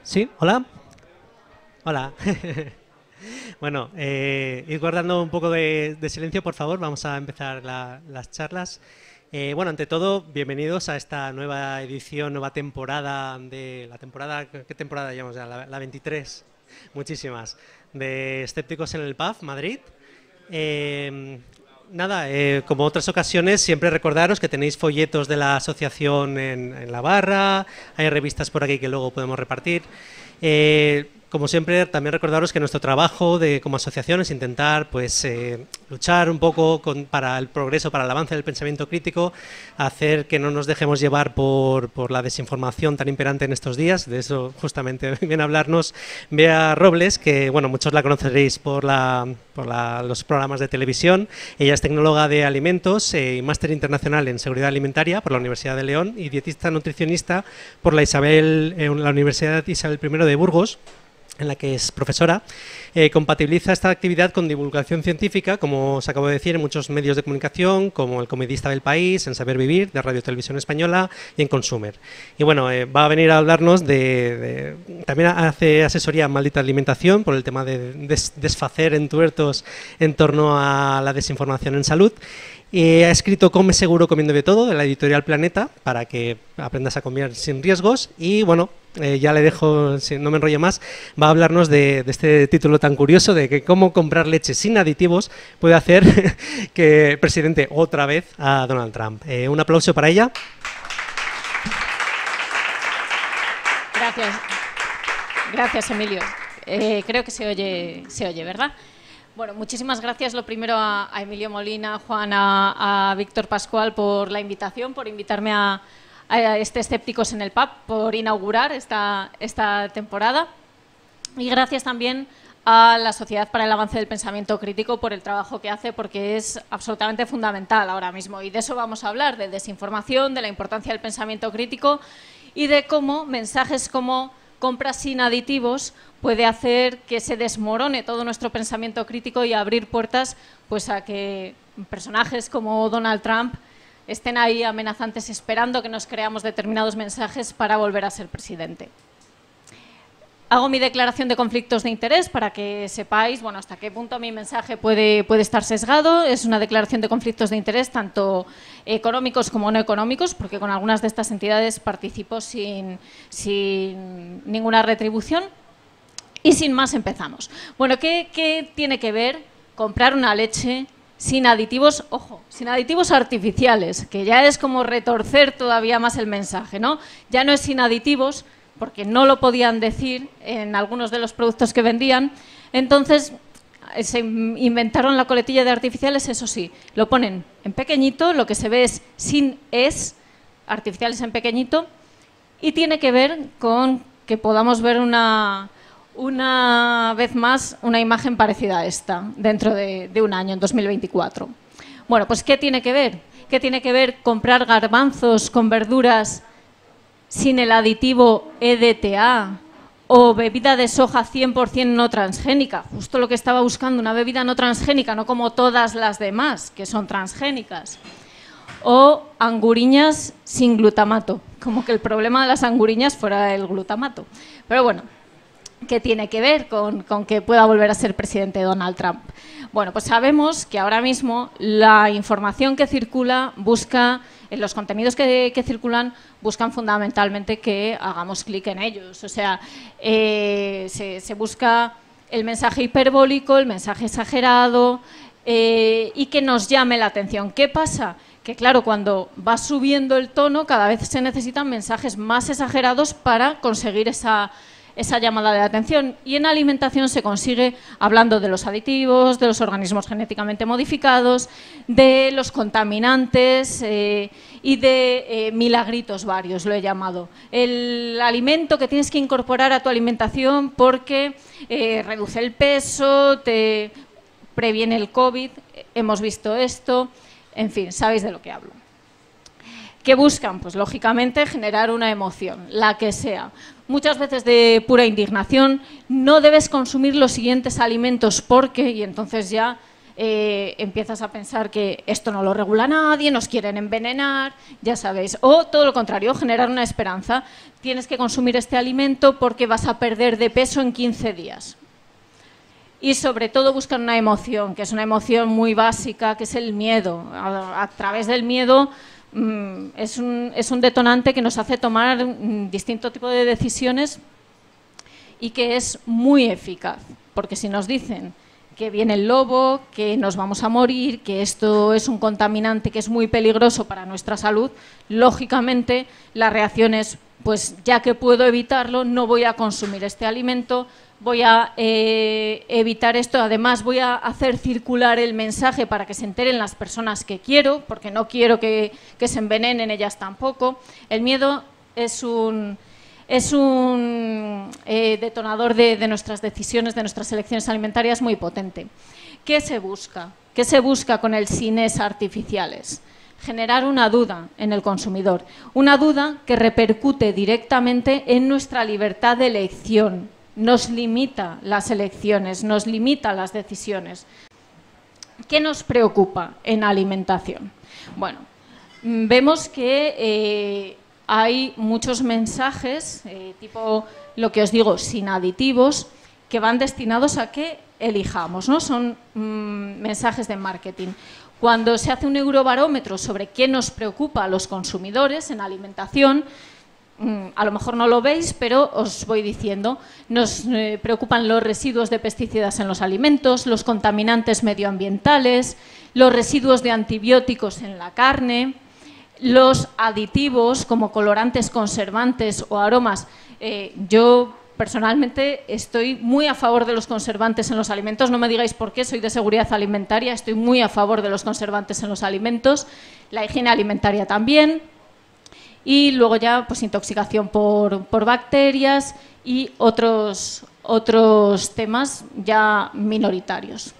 Sí, hola. Hola. Bueno, ir guardando un poco de silencio, por favor. Vamos a empezar las charlas. Bueno, ante todo, bienvenidos a esta nueva edición, nueva temporada de la temporada, ¿qué temporada llamamos ya? La 23, muchísimas, de Escépticos en el Pub, Madrid. Eh, Nada, como otras ocasiones, siempre recordaros que tenéis folletos de la asociación en la barra, hay revistas por aquí que luego podemos repartir. Como siempre, también recordaros que nuestro trabajo como asociación es intentar luchar un poco para el progreso, para el avance del pensamiento crítico, hacer que no nos dejemos llevar por la desinformación tan imperante en estos días. De eso justamente viene a hablarnos Bea Robles, que bueno, muchos la conoceréis por los programas de televisión. Ella es tecnóloga de alimentos y máster internacional en seguridad alimentaria por la Universidad de León y dietista nutricionista por la Universidad Isabel I de Burgos, en la que es profesora. Compatibiliza esta actividad con divulgación científica, como os acabo de decir, en muchos medios de comunicación, como El Comedista del País, en Saber Vivir, de Radio Televisión Española y en Consumer. Y bueno, va a venir a hablarnos también hace asesoría en Maldita Alimentación por el tema de desfacer entuertos en torno a la desinformación en salud. Ha escrito Come seguro comiendo de todo, de la editorial Planeta, para que aprendas a comer sin riesgos. Y bueno, ya le dejo, si no me enrollo más, va a hablarnos de este título tan curioso de que cómo comprar leche sin aditivos puede hacer que presidente otra vez a Donald Trump. Un aplauso para ella. Gracias. Gracias, Emilio. Creo que se oye, ¿verdad? Bueno, muchísimas gracias, lo primero a Emilio Molina, Juan, a Víctor Pascual por la invitación, por invitarme a este Escépticos en el Pub, por inaugurar esta temporada. Y gracias también a la Sociedad para el Avance del Pensamiento Crítico por el trabajo que hace, porque es absolutamente fundamental ahora mismo. Y de eso vamos a hablar, de desinformación, de la importancia del pensamiento crítico y de cómo mensajes como compra sin aditivos puede hacer que se desmorone todo nuestro pensamiento crítico y abrir puertas pues a que personajes como Donald Trump estén ahí amenazantes esperando que nos creamos determinados mensajes para volver a ser presidente. Hago mi declaración de conflictos de interés para que sepáis, bueno, hasta qué punto mi mensaje puede estar sesgado. Es una declaración de conflictos de interés tanto económicos como no económicos, porque con algunas de estas entidades participo sin ninguna retribución. Y sin más empezamos. Bueno, ¿qué tiene que ver comprar una leche sin aditivos? Ojo, sin aditivos artificiales, que ya es como retorcer todavía más el mensaje, ¿no? Ya no es sin aditivos, porque no lo podían decir en algunos de los productos que vendían. Entonces se inventaron la coletilla de artificiales, eso sí, lo ponen en pequeñito, lo que se ve es sin artificiales en pequeñito, y tiene que ver con que podamos ver una vez más una imagen parecida a esta dentro de un año, en 2024. Bueno, pues ¿qué tiene que ver? ¿Qué tiene que ver comprar garbanzos con verduras sin el aditivo EDTA o bebida de soja 100% no transgénica? Justo lo que estaba buscando, una bebida no transgénica, no como todas las demás, que son transgénicas. O anguriñas sin glutamato, como que el problema de las anguriñas fuera el glutamato. Pero bueno, ¿qué tiene que ver con que pueda volver a ser presidente Donald Trump? Bueno, pues sabemos que ahora mismo la información que circula busca, en los contenidos que circulan, buscan fundamentalmente que hagamos clic en ellos. O sea, se busca el mensaje hiperbólico, el mensaje exagerado y que nos llame la atención. ¿Qué pasa? Que claro, cuando va subiendo el tono, cada vez se necesitan mensajes más exagerados para conseguir esa llamada de atención. Y en alimentación se consigue hablando de los aditivos, de los organismos genéticamente modificados, de los contaminantes y de milagritos varios, lo he llamado. El alimento que tienes que incorporar a tu alimentación porque reduce el peso, te previene el COVID, hemos visto esto, en fin, sabéis de lo que hablo. ¿Qué buscan? Pues lógicamente generar una emoción, la que sea. Muchas veces de pura indignación, no debes consumir los siguientes alimentos porque, y entonces ya empiezas a pensar que esto no lo regula nadie, nos quieren envenenar, ya sabéis. O todo lo contrario, generar una esperanza. Tienes que consumir este alimento porque vas a perder de peso en 15 días. Y sobre todo buscan una emoción, que es una emoción muy básica, que es el miedo. A través del miedo es un detonante que nos hace tomar distinto tipo de decisiones y que es muy eficaz. Porque si nos dicen que viene el lobo, que nos vamos a morir, que esto es un contaminante que es muy peligroso para nuestra salud, lógicamente la reacción es, pues ya que puedo evitarlo, no voy a consumir este alimento, voy a evitar esto, además voy a hacer circular el mensaje para que se enteren las personas que quiero, porque no quiero que se envenenen ellas tampoco. El miedo es un detonador de nuestras decisiones, de nuestras elecciones alimentarias muy potente. ¿Qué se busca? ¿Qué se busca con el SINES artificiales? Generar una duda en el consumidor, una duda que repercute directamente en nuestra libertad de elección. Nos limita las elecciones, nos limita las decisiones. ¿Qué nos preocupa en alimentación? Bueno, vemos que hay muchos mensajes, tipo lo que os digo, sin aditivos, que van destinados a que elijamos, ¿no? Son mensajes de marketing. Cuando se hace un eurobarómetro sobre qué nos preocupa a los consumidores en alimentación, a lo mejor no lo veis, pero os voy diciendo, nos preocupan los residuos de pesticidas en los alimentos, los contaminantes medioambientales, los residuos de antibióticos en la carne, los aditivos como colorantes, conservantes o aromas. Yo personalmente estoy muy a favor de los conservantes en los alimentos, no me digáis por qué, soy de seguridad alimentaria, estoy muy a favor de los conservantes en los alimentos, la higiene alimentaria también. Y luego ya pues intoxicación por bacterias y otros temas ya minoritarios.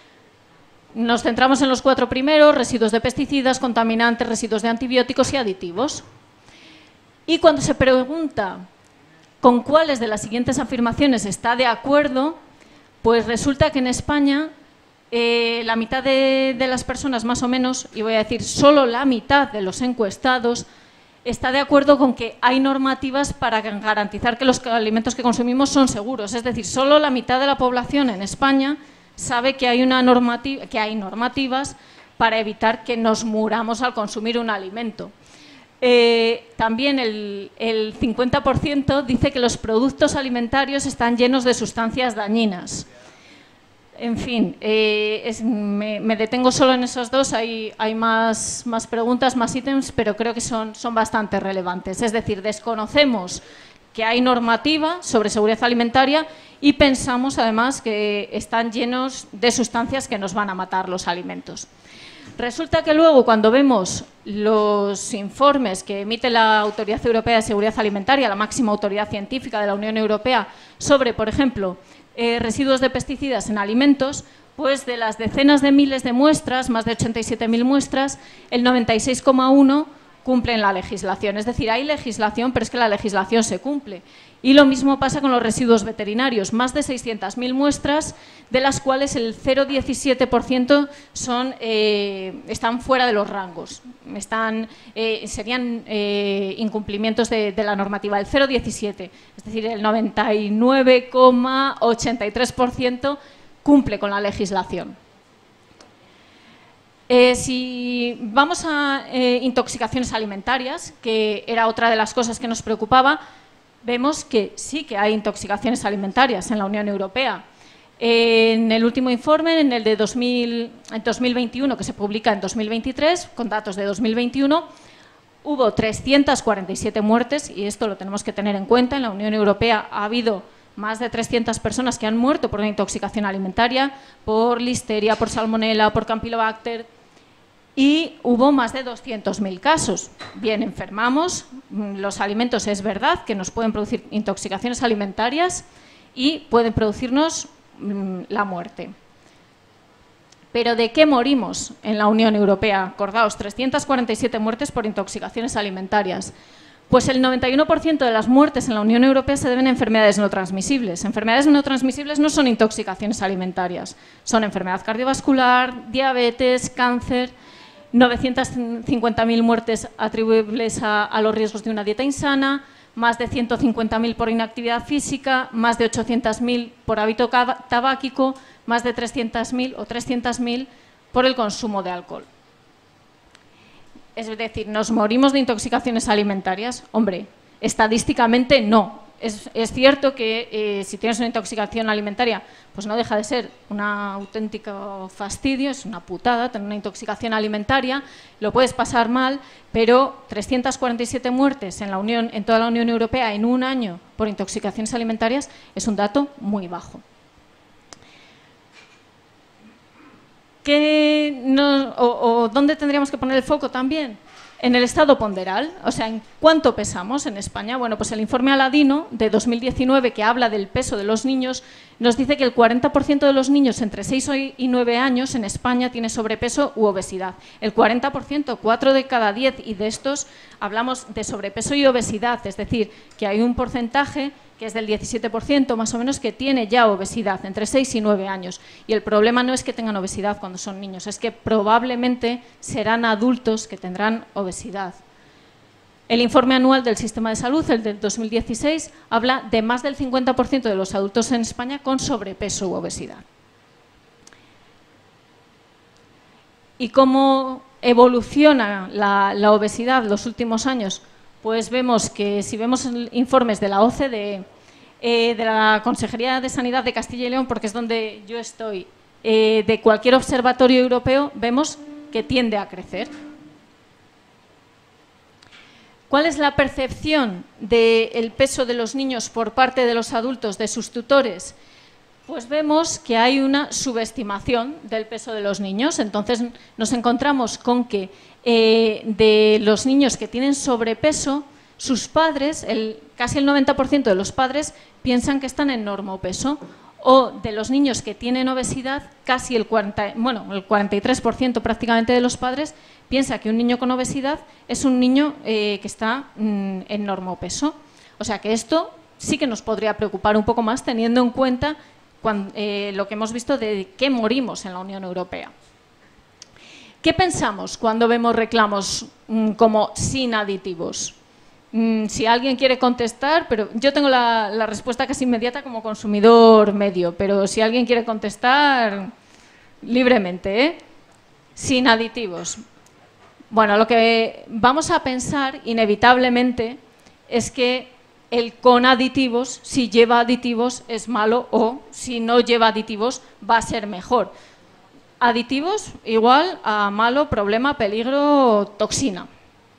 Nos centramos en los 4 primeros: residuos de pesticidas, contaminantes, residuos de antibióticos y aditivos. Y cuando se pregunta con cuáles de las siguientes afirmaciones está de acuerdo, pues resulta que en España la mitad de las personas más o menos, y voy a decir solo la mitad de los encuestados, está de acuerdo con que hay normativas para garantizar que los alimentos que consumimos son seguros. Es decir, solo la mitad de la población en España sabe que hay normativas para evitar que nos muramos al consumir un alimento. También el 50% dice que los productos alimentarios están llenos de sustancias dañinas. En fin, me detengo solo en esos dos, hay más preguntas, más ítems, pero creo que son bastante relevantes. Es decir, desconocemos que hay normativa sobre seguridad alimentaria y pensamos además que están llenos de sustancias que nos van a matar los alimentos. Resulta que luego, cuando vemos los informes que emite la Autoridad Europea de Seguridad Alimentaria, la máxima autoridad científica de la Unión Europea, sobre, por ejemplo, residuos de pesticidas en alimentos, pues de las decenas de miles de muestras, más de 87.000 muestras, el 96,1% cumplen la legislación. Es decir, hay legislación, pero es que la legislación se cumple. Y lo mismo pasa con los residuos veterinarios, más de 600.000 muestras, de las cuales el 0,17% están fuera de los rangos, serían incumplimientos de la normativa, el 0,17%, es decir, el 99,83% cumple con la legislación. Si vamos a intoxicaciones alimentarias, que era otra de las cosas que nos preocupaba, vemos que sí que hay intoxicaciones alimentarias en la Unión Europea. En el último informe, en el de 2021, que se publica en 2023, con datos de 2021, hubo 347 muertes, y esto lo tenemos que tener en cuenta. En la Unión Europea ha habido más de 300 personas que han muerto por una intoxicación alimentaria, por listeria, por salmonela, por campylobacter, y hubo más de 200.000 casos. Bien, enfermamos, los alimentos es verdad que nos pueden producir intoxicaciones alimentarias y pueden producirnos la muerte. ¿Pero de qué morimos en la Unión Europea? Acordaos, 347 muertes por intoxicaciones alimentarias. Pues el 91% de las muertes en la Unión Europea se deben a enfermedades no transmisibles. Enfermedades no transmisibles no son intoxicaciones alimentarias, son enfermedad cardiovascular, diabetes, cáncer, 950.000 muertes atribuibles a los riesgos de una dieta insana, más de 150.000 por inactividad física, más de 800.000 por hábito tabáquico, más de 300.000 por el consumo de alcohol. Es decir, ¿nos morimos de intoxicaciones alimentarias? Hombre, estadísticamente no. Es cierto que si tienes una intoxicación alimentaria, pues no deja de ser un auténtico fastidio, es una putada tener una intoxicación alimentaria, lo puedes pasar mal, pero 347 muertes en toda la Unión Europea en un año por intoxicaciones alimentarias es un dato muy bajo. ¿Dónde tendríamos que poner el foco también? En el estado ponderal, o sea, ¿en cuánto pesamos en España? Bueno, pues el informe Aladino de 2019, que habla del peso de los niños, nos dice que el 40% de los niños entre 6 y 9 años en España tiene sobrepeso u obesidad. El 40%, 4 de cada 10, y de estos hablamos de sobrepeso y obesidad, es decir, que hay un porcentaje que es del 17% más o menos, que tiene ya obesidad entre 6 y 9 años. Y el problema no es que tengan obesidad cuando son niños, es que probablemente serán adultos que tendrán obesidad. El informe anual del Sistema de Salud, el del 2016, habla de más del 50% de los adultos en España con sobrepeso u obesidad. ¿Y cómo evoluciona la obesidad en los últimos años? Pues vemos que si vemos informes de la OCDE, de la Consejería de Sanidad de Castilla y León, porque es donde yo estoy, de cualquier observatorio europeo, vemos que tiende a crecer. ¿Cuál es la percepción del peso de los niños por parte de los adultos, de sus tutores? Pues vemos que hay una subestimación del peso de los niños. Entonces nos encontramos con que de los niños que tienen sobrepeso, sus padres, casi el 90% de los padres piensan que están en normopeso, o de los niños que tienen obesidad, casi el 43% prácticamente de los padres piensa que un niño con obesidad es un niño que está en normopeso. O sea que esto sí que nos podría preocupar un poco más, teniendo en cuenta lo que hemos visto de qué morimos en la Unión Europea. ¿Qué pensamos cuando vemos reclamos como sin aditivos? Si alguien quiere contestar, pero yo tengo la respuesta casi inmediata como consumidor medio, pero si alguien quiere contestar libremente, ¿eh? Sin aditivos. Bueno, lo que vamos a pensar inevitablemente es que el con aditivos, si lleva aditivos, es malo, o si no lleva aditivos, va a ser mejor. Aditivos igual a malo, problema, peligro, toxina.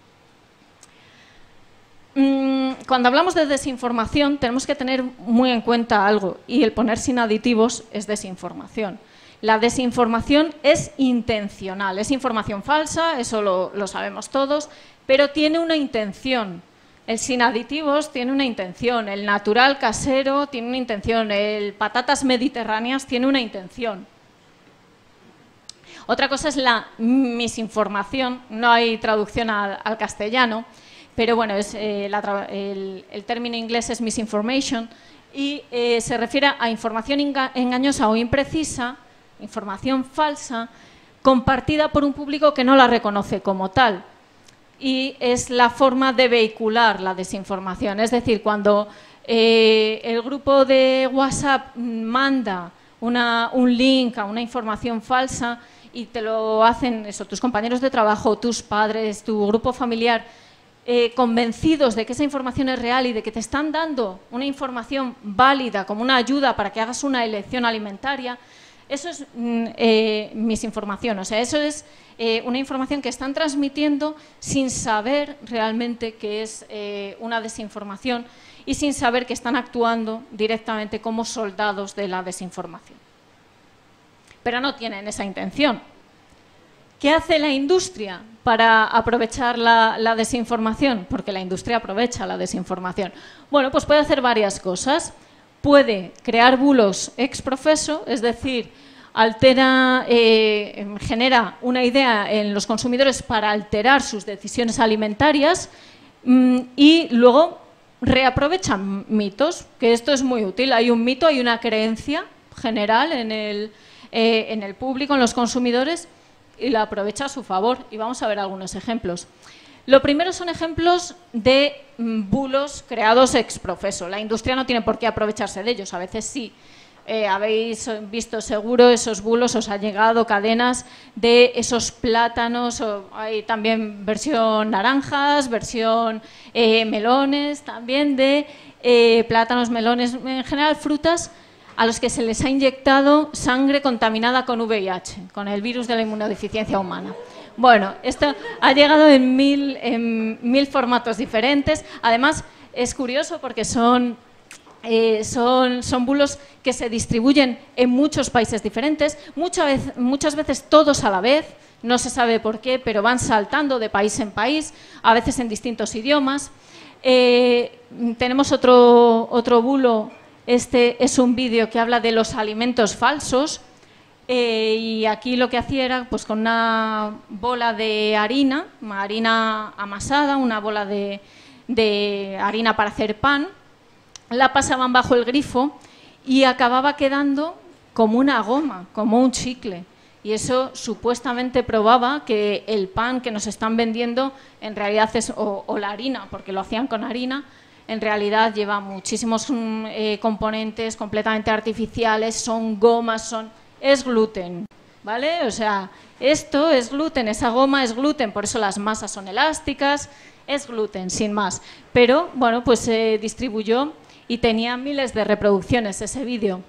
Cuando hablamos de desinformación tenemos que tener muy en cuenta algo, y el poner sin aditivos es desinformación. La desinformación es intencional, es información falsa, eso lo sabemos todos, pero tiene una intención. El sin aditivos tiene una intención, el natural casero tiene una intención, el patatas mediterráneas tiene una intención. Otra cosa es la misinformación, no hay traducción al castellano, pero bueno, el término inglés es misinformation, y se refiere a información engañosa o imprecisa, información falsa, compartida por un público que no la reconoce como tal. Y es la forma de vehicular la desinformación. Es decir, cuando el grupo de WhatsApp manda un link a una información falsa y te lo hacen tus compañeros de trabajo, tus padres, tu grupo familiar, convencidos de que esa información es real y de que te están dando una información válida como una ayuda para que hagas una elección alimentaria, eso es misinformación. O sea, eso es una información que están transmitiendo sin saber realmente que es una desinformación y sin saber que están actuando directamente como soldados de la desinformación. Pero no tienen esa intención. ¿Qué hace la industria para aprovechar la desinformación? Porque la industria aprovecha la desinformación. Bueno, pues puede hacer varias cosas. Puede crear bulos ex professo, es decir, genera una idea en los consumidores para alterar sus decisiones alimentarias. Y luego reaprovechan mitos, que esto es muy útil. Hay un mito, hay una creencia general en el público, en los consumidores, y la aprovecha a su favor. Y vamos a ver algunos ejemplos. Lo primero son ejemplos de bulos creados ex profeso. La industria no tiene por qué aprovecharse de ellos, a veces sí. Habéis visto seguro esos bulos, os ha llegado cadenas de esos plátanos, hay también versión naranjas, versión melones, también de plátanos, melones, en general frutas a los que se les ha inyectado sangre contaminada con VIH, con el virus de la inmunodeficiencia humana. Bueno, esto ha llegado en mil formatos diferentes. Además, es curioso porque son bulos que se distribuyen en muchos países diferentes, muchas veces todos a la vez, no se sabe por qué, pero van saltando de país en país, a veces en distintos idiomas. Tenemos otro bulo, este es un vídeo que habla de los alimentos falsos, y aquí lo que hacía era, pues con una bola de harina amasada, una bola de harina para hacer pan, la pasaban bajo el grifo y acababa quedando como una goma, como un chicle. Y eso supuestamente probaba que el pan que nos están vendiendo en realidad es, o la harina, porque lo hacían con harina, en realidad lleva muchísimos componentes completamente artificiales, son gomas, es gluten, ¿vale? O sea, esto es gluten, esa goma es gluten, por eso las masas son elásticas, es gluten, sin más. Pero, bueno, pues se distribuyó y tenía miles de reproducciones ese vídeo.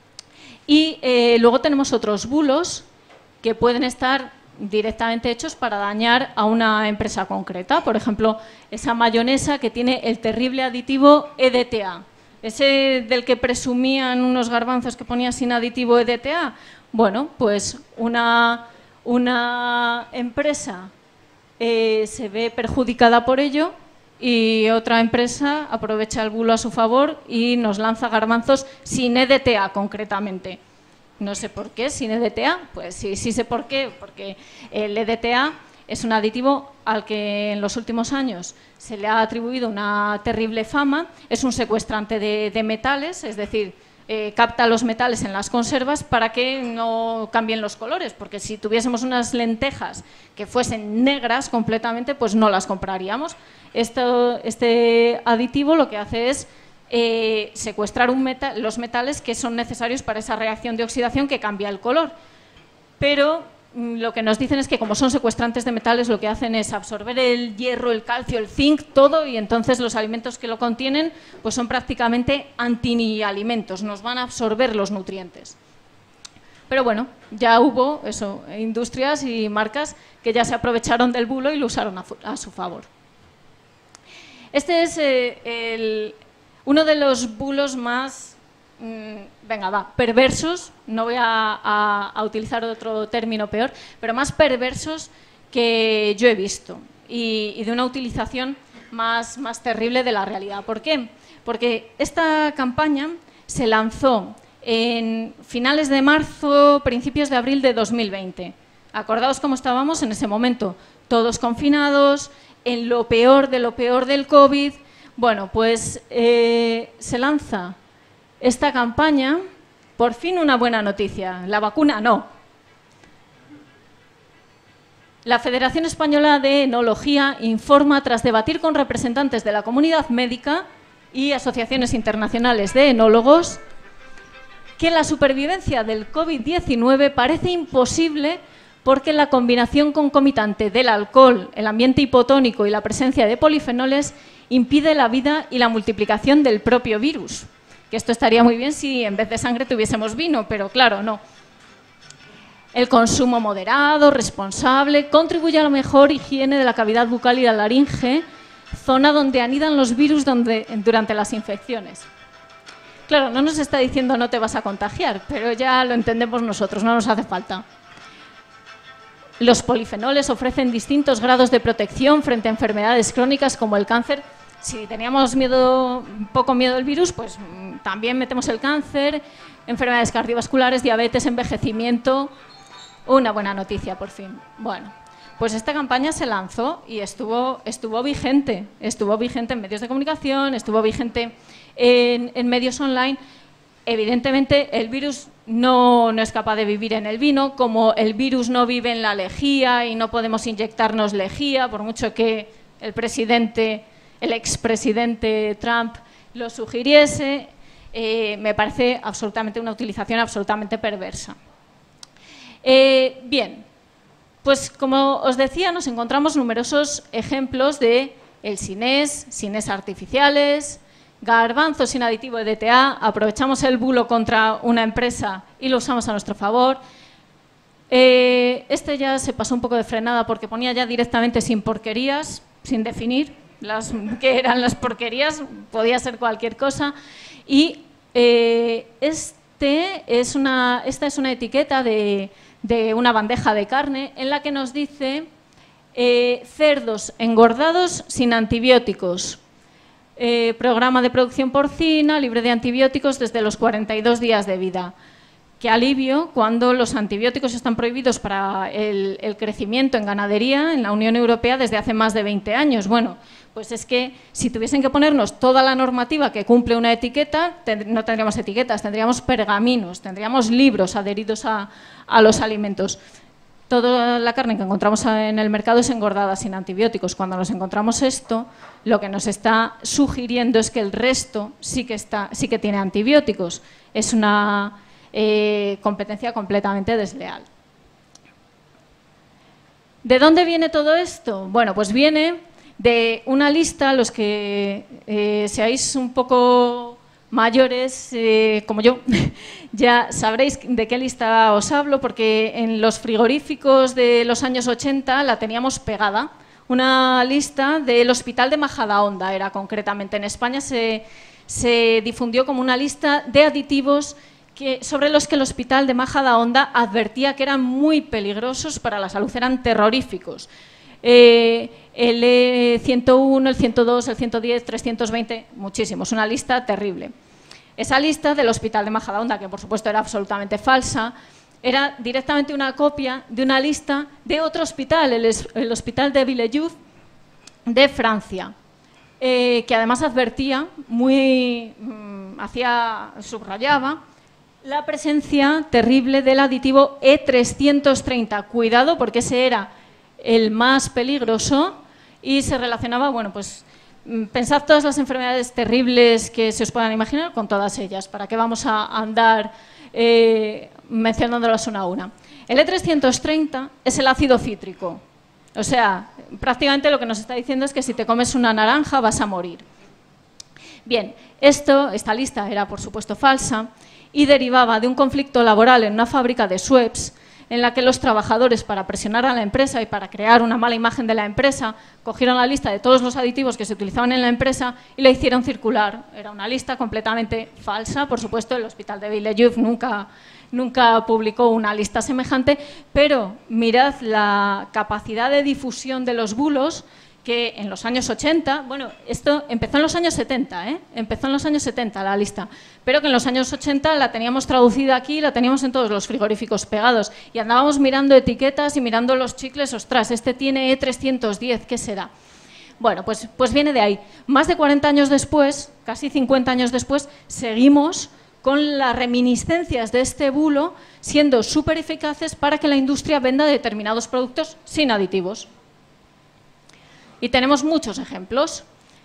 Y luego tenemos otros bulos que pueden estar directamente hechos para dañar a una empresa concreta. Por ejemplo, esa mayonesa que tiene el terrible aditivo EDTA. Ese del que presumían unos garbanzos que ponía sin aditivo EDTA. Bueno, pues una empresa se ve perjudicada por ello y otra empresa aprovecha el bulo a su favor y nos lanza garbanzos sin EDTA concretamente. No sé por qué, sin EDTA, pues sí sé por qué, porque el EDTA es un aditivo al que en los últimos años se le ha atribuido una terrible fama, es un secuestrante de metales, es decir, capta los metales en las conservas para que no cambien los colores, porque si tuviésemos unas lentejas que fuesen negras completamente, pues no las compraríamos. Este aditivo lo que hace es secuestrar los metales que son necesarios para esa reacción de oxidación que cambia el color. Pero lo que nos dicen es que como son secuestrantes de metales, lo que hacen es absorber el hierro, el calcio, el zinc, todo, y entonces los alimentos que lo contienen pues son prácticamente antialimentos, nos van a absorber los nutrientes. Pero bueno, ya hubo industrias y marcas que ya se aprovecharon del bulo y lo usaron a su favor. Este es uno de los bulos más, perversos, no voy a utilizar otro término peor, pero más perversos que yo he visto y de una utilización más terrible de la realidad. ¿Por qué? Porque esta campaña se lanzó en finales de marzo, principios de abril de 2020. Acordaos cómo estábamos en ese momento, todos confinados, en lo peor del COVID. Bueno, pues se lanza esta campaña, por fin una buena noticia, la vacuna no. La Federación Española de Enología informa, tras debatir con representantes de la comunidad médica y asociaciones internacionales de enólogos, que la supervivencia del COVID-19 parece imposible porque la combinación concomitante del alcohol, el ambiente hipotónico y la presencia de polifenoles impide la vida y la multiplicación del propio virus. Que esto estaría muy bien si en vez de sangre tuviésemos vino, pero claro, no. El consumo moderado, responsable, contribuye a la mejor higiene de la cavidad bucal y la laringe, zona donde anidan los virus durante las infecciones. Claro, no nos está diciendo no te vas a contagiar, pero ya lo entendemos nosotros, no nos hace falta. Los polifenoles ofrecen distintos grados de protección frente a enfermedades crónicas como el cáncer. Si teníamos poco miedo al virus, pues también metemos el cáncer, enfermedades cardiovasculares, diabetes, envejecimiento. Una buena noticia, por fin. Bueno, Pues esta campaña se lanzó y estuvo vigente en medios de comunicación, estuvo vigente en medios online. Evidentemente, el virus no es capaz de vivir en el vino, como el virus no vive en la lejía y no podemos inyectarnos lejía, por mucho que el expresidente Trump lo sugiriese, me parece una utilización absolutamente perversa. Bien, pues como os decía, nos encontramos numerosos ejemplos de el sinés artificiales, garbanzos sin aditivo de DTA, aprovechamos el bulo contra una empresa y lo usamos a nuestro favor. Este ya se pasó un poco de frenada porque ponía ya directamente sin porquerías, sin definir qué eran las porquerías, podía ser cualquier cosa. Y esta es una etiqueta de una bandeja de carne en la que nos dice cerdos engordados sin antibióticos. Programa de producción porcina, libre de antibióticos desde los 42 días de vida. Qué alivio cuando los antibióticos están prohibidos para el crecimiento en ganadería en la Unión Europea desde hace más de 20 años. Bueno, pues es que si tuviesen que ponernos toda la normativa que cumple una etiqueta, no tendríamos etiquetas, tendríamos pergaminos, tendríamos libros adheridos a los alimentos. Toda la carne que encontramos en el mercado es engordada sin antibióticos. Cuando nos encontramos esto, lo que nos está sugiriendo es que el resto sí que tiene antibióticos. Es una competencia completamente desleal. ¿De dónde viene todo esto? Bueno, pues viene de una lista, los que seáis un poco mayores, como yo, ya sabréis de qué lista os hablo, porque en los frigoríficos de los años 80 la teníamos pegada. Una lista del Hospital de Majadahonda, era concretamente. En España se difundió como una lista de aditivos sobre los que el Hospital de Majadahonda advertía que eran muy peligrosos para la salud, eran terroríficos. El 101, el 102, el 110, 320, muchísimos, una lista terrible. Esa lista del Hospital de Majadahonda, que por supuesto era absolutamente falsa, era directamente una copia de una lista de otro hospital, el Hospital de Villejuif de Francia, que además advertía, subrayaba la presencia terrible del aditivo E330. Cuidado, porque ese era el más peligroso y se relacionaba, bueno, pues pensad todas las enfermedades terribles que se os puedan imaginar con todas ellas. ¿Para qué vamos a andar mencionándolas una a una? El E330 es el ácido cítrico. O sea, prácticamente lo que nos está diciendo es que si te comes una naranja vas a morir. Bien, esta lista era por supuesto falsa y derivaba de un conflicto laboral en una fábrica de Schweppes, en la que los trabajadores, para presionar a la empresa y para crear una mala imagen de la empresa, cogieron la lista de todos los aditivos que se utilizaban en la empresa y la hicieron circular. Era una lista completamente falsa. Por supuesto, el Hospital de Villejuif nunca publicó una lista semejante, pero mirad la capacidad de difusión de los bulos, que en los años 80, bueno, esto empezó en los años 70, empezó en los años 70 la lista, pero que en los años 80 la teníamos traducida aquí, la teníamos en todos los frigoríficos pegados y andábamos mirando etiquetas y mirando los chicles, ostras, este tiene E310, ¿qué será? Bueno, pues viene de ahí. Más de 40 años después, casi 50 años después, seguimos con las reminiscencias de este bulo siendo súper eficaces para que la industria venda determinados productos sin aditivos. Y tenemos muchos ejemplos.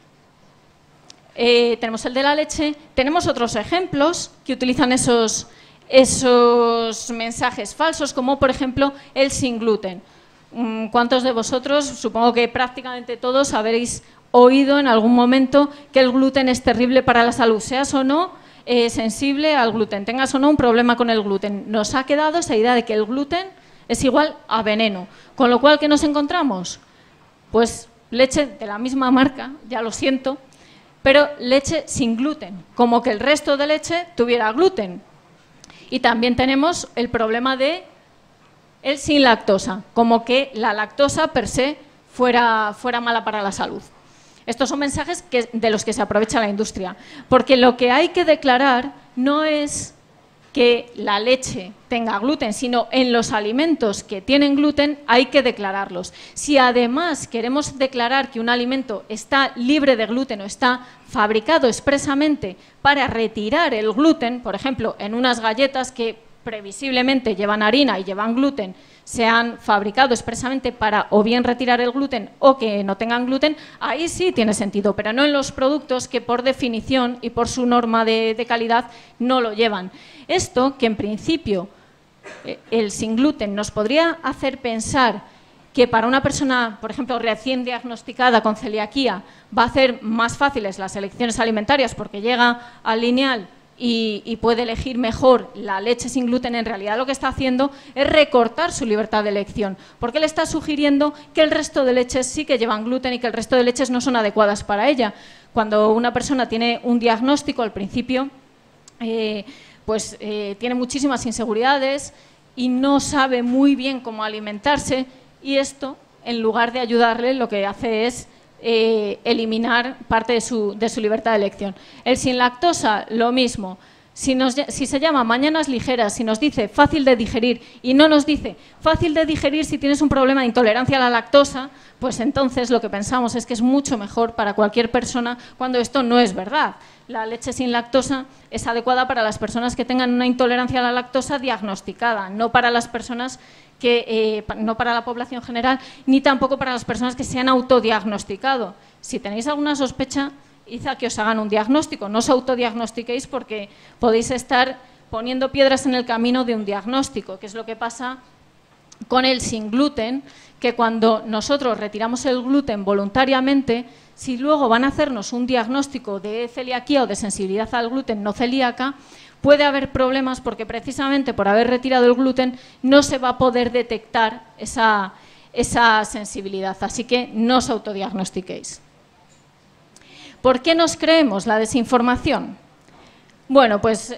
Tenemos el de la leche, tenemos otros ejemplos que utilizan esos mensajes falsos, como por ejemplo el sin gluten. ¿Cuántos de vosotros, supongo que prácticamente todos, habréis oído en algún momento que el gluten es terrible para la salud, seas o no sensible al gluten, tengas o no un problema con el gluten? Nos ha quedado esa idea de que el gluten es igual a veneno, con lo cual, ¿qué nos encontramos? Pues leche de la misma marca, ya lo siento, pero leche sin gluten, como que el resto de leche tuviera gluten. Y también tenemos el problema de el sin lactosa, como que la lactosa per se fuera mala para la salud. Estos son mensajes de los que se aprovecha la industria, porque lo que hay que declarar no es que la leche tenga gluten, sino en los alimentos que tienen gluten hay que declararlos. Si además queremos declarar que un alimento está libre de gluten o está fabricado expresamente para retirar el gluten, por ejemplo, en unas galletas que previsiblemente llevan harina y llevan gluten, se han fabricado expresamente para o bien retirar el gluten o que no tengan gluten, ahí sí tiene sentido, pero no en los productos que por definición y por su norma de calidad no lo llevan. Esto, que en principio el sin gluten nos podría hacer pensar que para una persona, por ejemplo, recién diagnosticada con celiaquía, va a hacer más fáciles las elecciones alimentarias porque llega al lineal y puede elegir mejor la leche sin gluten, en realidad lo que está haciendo es recortar su libertad de elección, porque le está sugiriendo que el resto de leches sí que llevan gluten y que el resto de leches no son adecuadas para ella. Cuando una persona tiene un diagnóstico al principio, tiene muchísimas inseguridades y no sabe muy bien cómo alimentarse, y esto, en lugar de ayudarle, lo que hace es eliminar parte de su libertad de elección. El sin lactosa, lo mismo. Si se llama mañanas ligeras, si nos dice fácil de digerir y no nos dice fácil de digerir si tienes un problema de intolerancia a la lactosa, pues entonces lo que pensamos es que es mucho mejor para cualquier persona, cuando esto no es verdad. La leche sin lactosa es adecuada para las personas que tengan una intolerancia a la lactosa diagnosticada, no para las personas no para la población general, ni tampoco para las personas que se han autodiagnosticado. Si tenéis alguna sospecha, id a que os hagan un diagnóstico. No os autodiagnostiquéis porque podéis estar poniendo piedras en el camino de un diagnóstico, que es lo que pasa con el sin gluten, que cuando nosotros retiramos el gluten voluntariamente, si luego van a hacernos un diagnóstico de celiaquía o de sensibilidad al gluten no celíaca, puede haber problemas porque precisamente por haber retirado el gluten no se va a poder detectar esa sensibilidad. Así que no os autodiagnostiquéis. ¿Por qué nos creemos la desinformación? Bueno, pues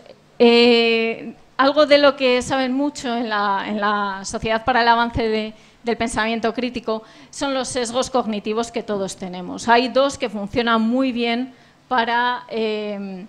algo de lo que saben mucho en la Sociedad para el Avance del Pensamiento Crítico son los sesgos cognitivos que todos tenemos. Hay dos que funcionan muy bien para que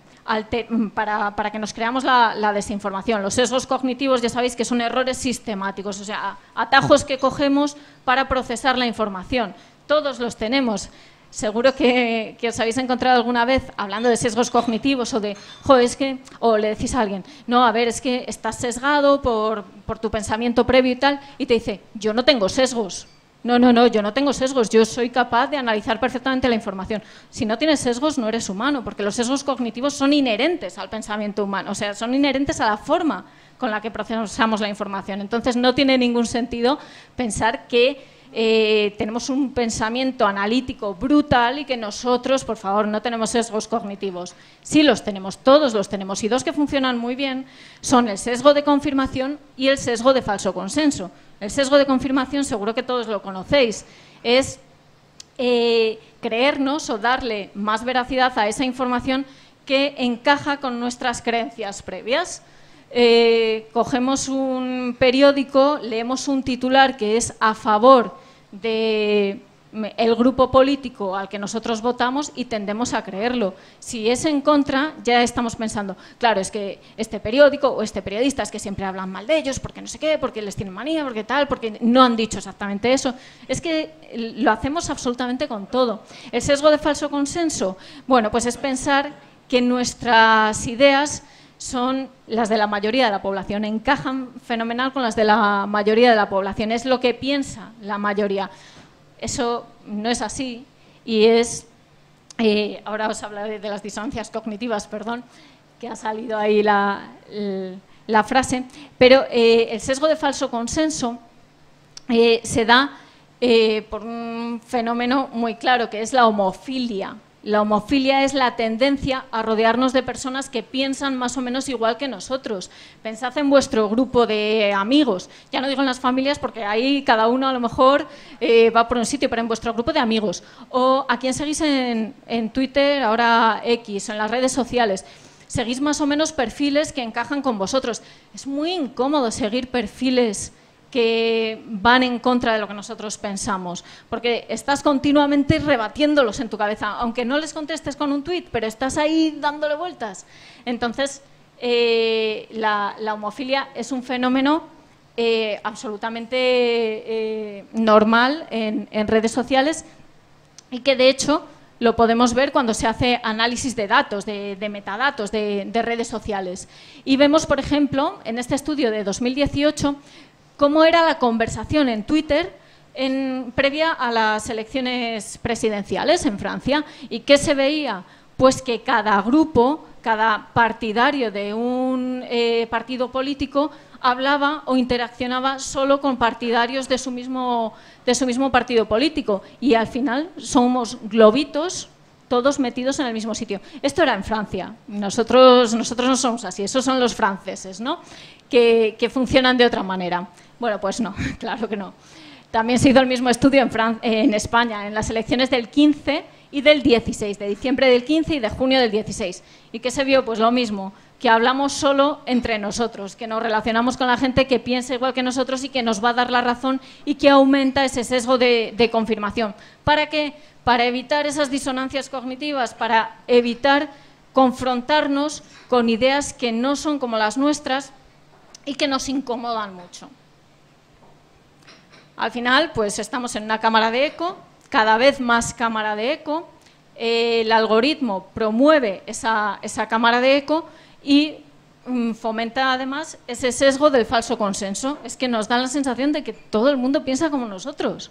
nos creamos la desinformación. Los sesgos cognitivos ya sabéis que son errores sistemáticos, o sea, atajos que cogemos para procesar la información. Todos los tenemos. Seguro que os habéis encontrado alguna vez hablando de sesgos cognitivos o de, o le decís a alguien, no, a ver, es que estás sesgado por tu pensamiento previo y tal, y te dice, yo no tengo sesgos. No, yo no tengo sesgos, yo soy capaz de analizar perfectamente la información. Si no tienes sesgos, no eres humano, porque los sesgos cognitivos son inherentes al pensamiento humano, o sea, son inherentes a la forma con la que procesamos la información. Entonces, no tiene ningún sentido pensar que tenemos un pensamiento analítico brutal y que nosotros, por favor, no tenemos sesgos cognitivos. Sí los tenemos, todos los tenemos, y dos que funcionan muy bien son el sesgo de confirmación y el sesgo de falso consenso. El sesgo de confirmación, seguro que todos lo conocéis, es creernos o darle más veracidad a esa información que encaja con nuestras creencias previas. Cogemos un periódico, leemos un titular que es a favor del grupo político al que nosotros votamos y tendemos a creerlo. Si es en contra, ya estamos pensando, claro, es que este periódico o este periodista es que siempre hablan mal de ellos, porque no sé qué, porque les tienen manía, porque tal, porque no han dicho exactamente eso. Es que lo hacemos absolutamente con todo. El sesgo de falso consenso, bueno, pues es pensar que nuestras ideas son las de la mayoría de la población, encajan fenomenal con las de la mayoría de la población, es lo que piensa la mayoría. Eso no es así y es, ahora os hablaré de las disonancias cognitivas, perdón, que ha salido ahí la frase, pero el sesgo de falso consenso se da por un fenómeno muy claro que es la homofilia. La homofilia es la tendencia a rodearnos de personas que piensan más o menos igual que nosotros. Pensad en vuestro grupo de amigos. Ya no digo en las familias porque ahí cada uno a lo mejor va por un sitio, pero en vuestro grupo de amigos. O a quien seguís en Twitter, ahora X, o en las redes sociales. Seguís más o menos perfiles que encajan con vosotros. Es muy incómodo seguir perfiles que van en contra de lo que nosotros pensamos, porque estás continuamente rebatiéndolos en tu cabeza, aunque no les contestes con un tuit, pero estás ahí dándole vueltas. Entonces, la homofilia es un fenómeno absolutamente normal en redes sociales y que, de hecho, lo podemos ver cuando se hace análisis de datos, de metadatos de redes sociales. Y vemos, por ejemplo, en este estudio de 2018, cómo era la conversación en Twitter previa a las elecciones presidenciales en Francia. ¿Y qué se veía? Pues que cada grupo, cada partidario de un partido político hablaba o interaccionaba solo con partidarios de su mismo partido político, y al final somos globitos todos metidos en el mismo sitio. Esto era en Francia. Nosotros no somos así, esos son los franceses, ¿no? Que funcionan de otra manera. Bueno, pues no, claro que no. También se hizo el mismo estudio en España, en las elecciones del 15 y del 16, de diciembre del 15 y de junio del 16. ¿Y qué se vio? Pues lo mismo, que hablamos solo entre nosotros, que nos relacionamos con la gente que piensa igual que nosotros y que nos va a dar la razón, y que aumenta ese sesgo de confirmación. ¿Para qué? Para evitar esas disonancias cognitivas, para evitar confrontarnos con ideas que no son como las nuestras y que nos incomodan mucho. Al final, pues estamos en una cámara de eco, cada vez más cámara de eco, el algoritmo promueve esa cámara de eco y fomenta además ese sesgo del falso consenso. Es que nos da la sensación de que todo el mundo piensa como nosotros.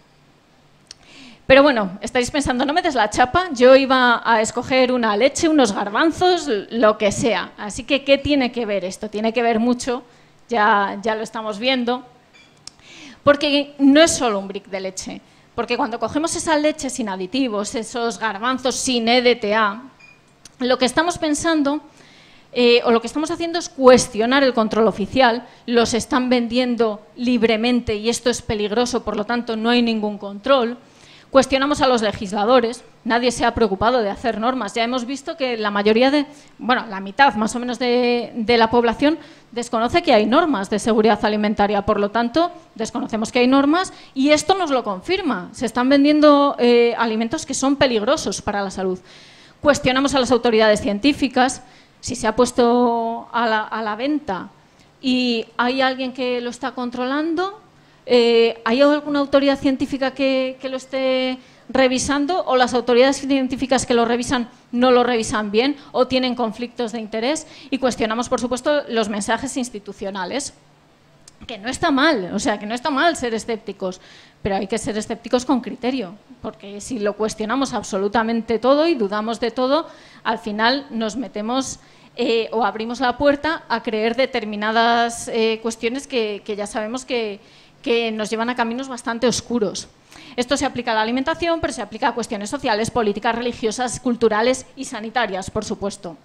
Pero bueno, estáis pensando, no me des la chapa, yo iba a escoger una leche, unos garbanzos, lo que sea. Así que, ¿qué tiene que ver esto? Tiene que ver mucho, ya lo estamos viendo, porque no es solo un brick de leche. Porque cuando cogemos esa leche sin aditivos, esos garbanzos sin EDTA, lo que estamos pensando o lo que estamos haciendo es cuestionar el control oficial. Los están vendiendo libremente y esto es peligroso, por lo tanto no hay ningún control. Cuestionamos a los legisladores, nadie se ha preocupado de hacer normas. Ya hemos visto que la mayoría la mitad más o menos de la población desconoce que hay normas de seguridad alimentaria, por lo tanto, desconocemos que hay normas y esto nos lo confirma. Se están vendiendo alimentos que son peligrosos para la salud. Cuestionamos a las autoridades científicas, si se ha puesto a la venta y hay alguien que lo está controlando. ¿Hay alguna autoridad científica que lo esté revisando, o las autoridades científicas que lo revisan no lo revisan bien o tienen conflictos de interés? Y cuestionamos, por supuesto, los mensajes institucionales, que no está mal, o sea, que no está mal ser escépticos, pero hay que ser escépticos con criterio, porque si lo cuestionamos absolutamente todo y dudamos de todo, al final nos metemos o abrimos la puerta a creer determinadas cuestiones que ya sabemos que nos llevan a caminos bastante oscuros. Esto se aplica a la alimentación, pero se aplica a cuestiones sociales, políticas, religiosas, culturales y sanitarias, por supuesto.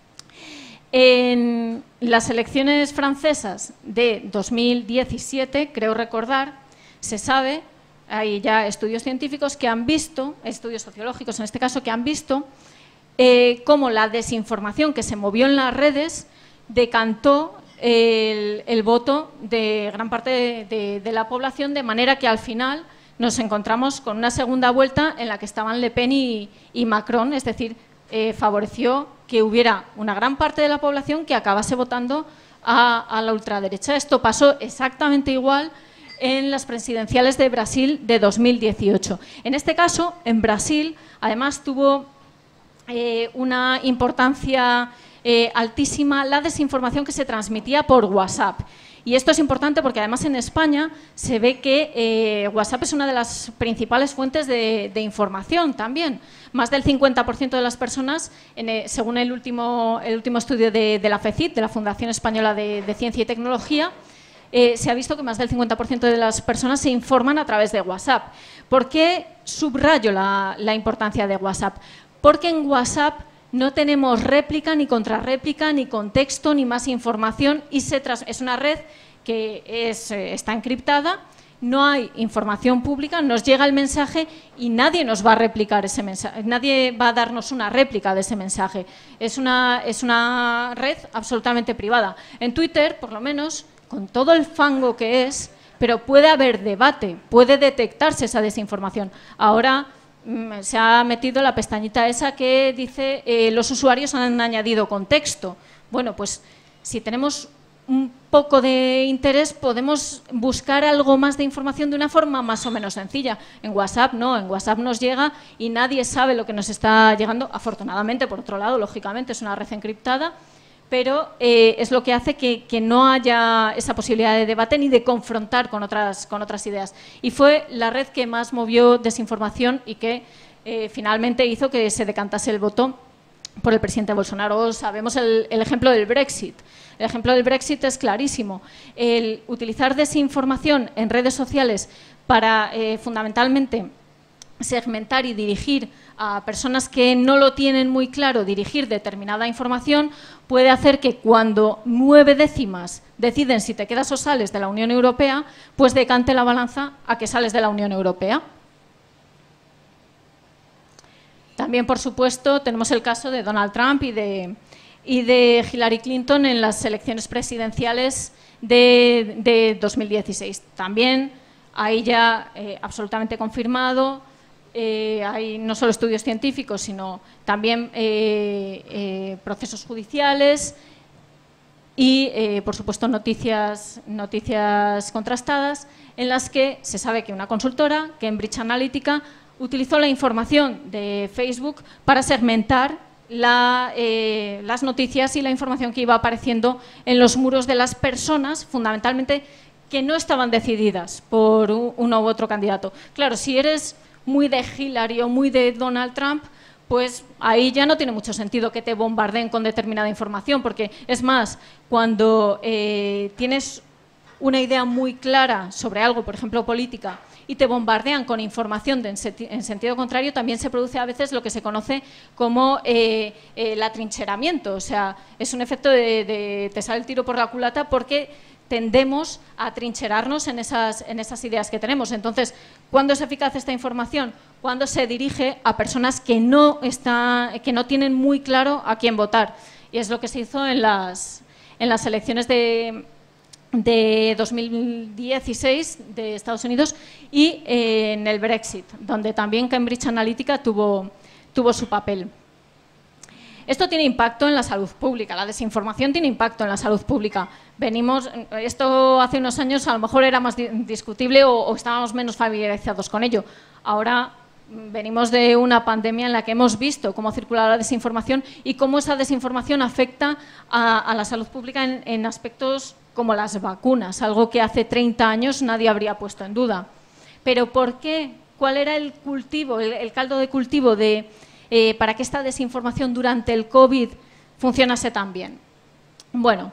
En las elecciones francesas de 2017, creo recordar, se sabe, hay ya estudios científicos que han visto, estudios sociológicos en este caso, que han visto cómo la desinformación que se movió en las redes decantó el voto de gran parte de la población, de manera que al final nos encontramos con una segunda vuelta en la que estaban Le Pen y Macron, es decir, favoreció que hubiera una gran parte de la población que acabase votando a la ultraderecha. Esto pasó exactamente igual en las presidenciales de Brasil de 2018. En este caso, en Brasil, además tuvo una importancia altísima la desinformación que se transmitía por WhatsApp. Y esto es importante porque además en España se ve que WhatsApp es una de las principales fuentes de información también. Más del 50% de las personas, según el último estudio de la FECIT, de la Fundación Española de Ciencia y Tecnología, se ha visto que más del 50% de las personas se informan a través de WhatsApp. ¿Por qué subrayo la importancia de WhatsApp? Porque en WhatsApp no tenemos réplica, ni contrarréplica, ni contexto, ni más información, y es una red que está encriptada, no hay información pública, nos llega el mensaje y nadie nos va a replicar ese mensaje, nadie va a darnos una réplica de ese mensaje. Es una red absolutamente privada. En Twitter, por lo menos, con todo el fango que es, pero puede haber debate, puede detectarse esa desinformación. Ahora se ha metido la pestañita esa que dice los usuarios han añadido contexto. Bueno, pues si tenemos un poco de interés, podemos buscar algo más de información de una forma más o menos sencilla. En WhatsApp no, en WhatsApp nos llega y nadie sabe lo que nos está llegando. Afortunadamente, por otro lado, lógicamente, es una red encriptada, pero es lo que hace que no haya esa posibilidad de debate ni de confrontar con otras ideas. Y fue la red que más movió desinformación y que finalmente hizo que se decantase el voto por el presidente Bolsonaro. Sabemos el ejemplo del Brexit. El ejemplo del Brexit es clarísimo. El utilizar desinformación en redes sociales para fundamentalmente segmentar y dirigir a personas que no lo tienen muy claro, dirigir determinada información, puede hacer que cuando 9 décimas deciden si te quedas o sales de la Unión Europea, pues decante la balanza a que sales de la Unión Europea. También, por supuesto, tenemos el caso de Donald Trump y de Hillary Clinton en las elecciones presidenciales de 2016. También ahí ya absolutamente confirmado, hay no solo estudios científicos, sino también procesos judiciales y, por supuesto, noticias contrastadas en las que se sabe que una consultora, Cambridge Analytica, utilizó la información de Facebook para segmentar las noticias y la información que iba apareciendo en los muros de las personas, fundamentalmente que no estaban decididas por uno u otro candidato. Claro, si eres muy de Hillary o muy de Donald Trump, pues ahí ya no tiene mucho sentido que te bombardeen con determinada información, porque es más, cuando tienes una idea muy clara sobre algo, por ejemplo política, y te bombardean con información en sentido contrario, también se produce a veces lo que se conoce como el atrincheramiento. O sea, es un efecto de te sale el tiro por la culata porque tendemos a atrincherarnos en esas ideas que tenemos. Entonces, ¿cuándo es eficaz esta información? Cuando se dirige a personas que no tienen muy claro a quién votar. Y es lo que se hizo en las elecciones de 2016 de Estados Unidos y en el Brexit, donde también Cambridge Analytica tuvo su papel. Esto tiene impacto en la salud pública, la desinformación tiene impacto en la salud pública. Esto hace unos años a lo mejor era más discutible o estábamos menos familiarizados con ello. Ahora venimos de una pandemia en la que hemos visto cómo circula la desinformación y cómo esa desinformación afecta a la salud pública en aspectos como las vacunas, algo que hace 30 años nadie habría puesto en duda. Pero ¿por qué? ¿Cuál era el cultivo, el caldo de cultivo para que esta desinformación durante el COVID funcionase tan bien? Bueno,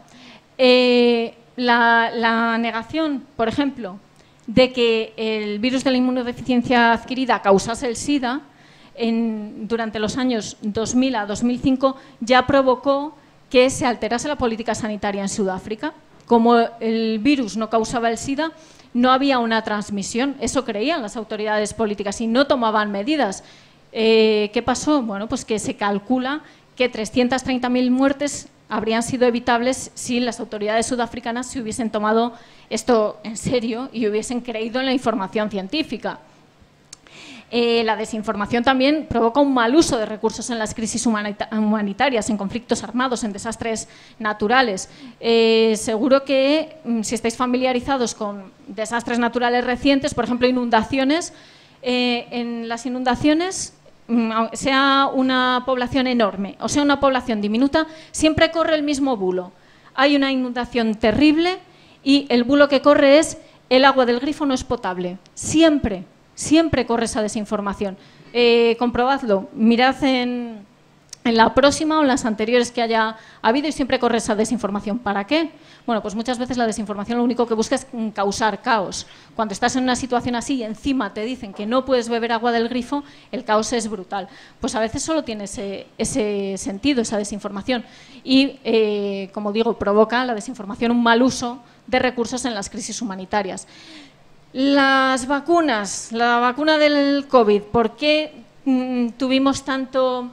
la negación, por ejemplo, de que el virus de la inmunodeficiencia adquirida causase el SIDA durante los años 2000 a 2005 ya provocó que se alterase la política sanitaria en Sudáfrica. Como el virus no causaba el SIDA, no había una transmisión. Eso creían las autoridades políticas y no tomaban medidas. ¿Qué pasó? Bueno, pues que se calcula que 330.000 muertes habrían sido evitables si las autoridades sudafricanas se hubiesen tomado esto en serio y hubiesen creído en la información científica. La desinformación también provoca un mal uso de recursos en las crisis humanitarias, en conflictos armados, en desastres naturales. Seguro que si estáis familiarizados con desastres naturales recientes, por ejemplo inundaciones, en las inundaciones, sea una población enorme o sea una población diminuta, siempre corre el mismo bulo. Hay una inundación terrible y el bulo que corre es el agua del grifo no es potable. Siempre. Siempre corre esa desinformación. Comprobadlo, mirad en la próxima o en las anteriores que haya habido y siempre corre esa desinformación. ¿Para qué? Bueno, pues muchas veces la desinformación lo único que busca es causar caos. Cuando estás en una situación así y encima te dicen que no puedes beber agua del grifo, el caos es brutal. Pues a veces solo tiene ese sentido, esa desinformación. Y, como digo, provoca la desinformación un mal uso de recursos en las crisis humanitarias. Las vacunas, la vacuna del COVID, ¿por qué tuvimos tanta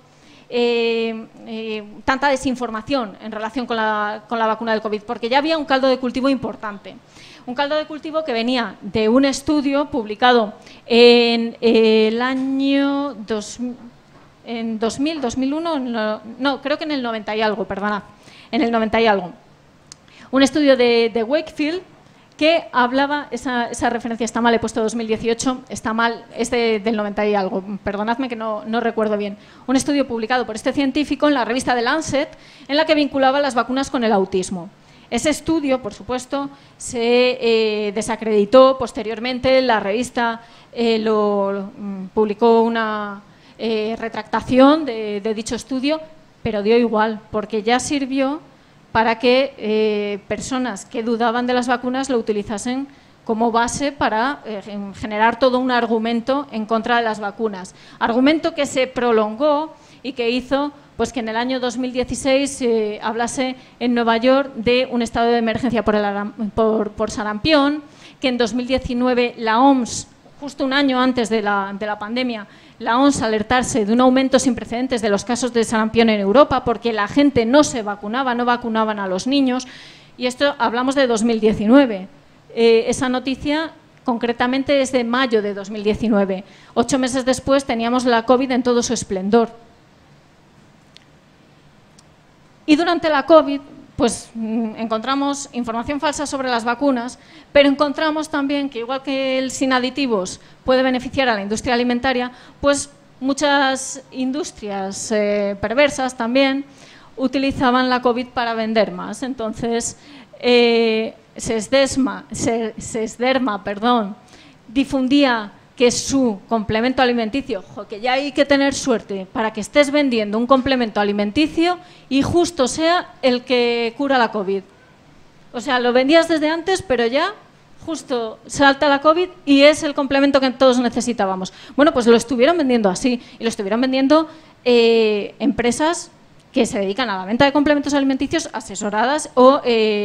desinformación en relación con la vacuna del COVID? Porque ya había un caldo de cultivo importante. Un caldo de cultivo que venía de un estudio publicado en el año en 2000, 2001, no, creo que en el 90 y algo, perdona, en el 90 y algo. Un estudio de Wakefield que hablaba, esa referencia está mal, he puesto 2018, está mal, es del 90 y algo, perdonadme que no recuerdo bien. Un estudio publicado por este científico en la revista The Lancet, en la que vinculaba las vacunas con el autismo. Ese estudio, por supuesto, se desacreditó posteriormente, la revista publicó una retractación de dicho estudio, pero dio igual, porque ya sirvió para que personas que dudaban de las vacunas lo utilizasen como base para generar todo un argumento en contra de las vacunas. Argumento que se prolongó y que hizo pues, que en el año 2016 hablase en Nueva York de un estado de emergencia por sarampión, que en 2019 la OMS, justo un año antes de la pandemia, la OMS alertarse de un aumento sin precedentes de los casos de sarampión en Europa porque la gente no se vacunaba, no vacunaban a los niños. Y esto hablamos de 2019. Esa noticia concretamente es de mayo de 2019. 8 meses después teníamos la COVID en todo su esplendor. Y durante la COVID pues encontramos información falsa sobre las vacunas, pero encontramos también que igual que el sin aditivos puede beneficiar a la industria alimentaria, pues muchas industrias perversas también utilizaban la COVID para vender más. Entonces, Sesderma, difundía que su complemento alimenticio, que ya hay que tener suerte para que estés vendiendo un complemento alimenticio y justo sea el que cura la COVID. O sea, lo vendías desde antes, pero ya justo salta la COVID y es el complemento que todos necesitábamos. Bueno, pues lo estuvieron vendiendo así y lo estuvieron vendiendo empresas que se dedican a la venta de complementos alimenticios asesoradas o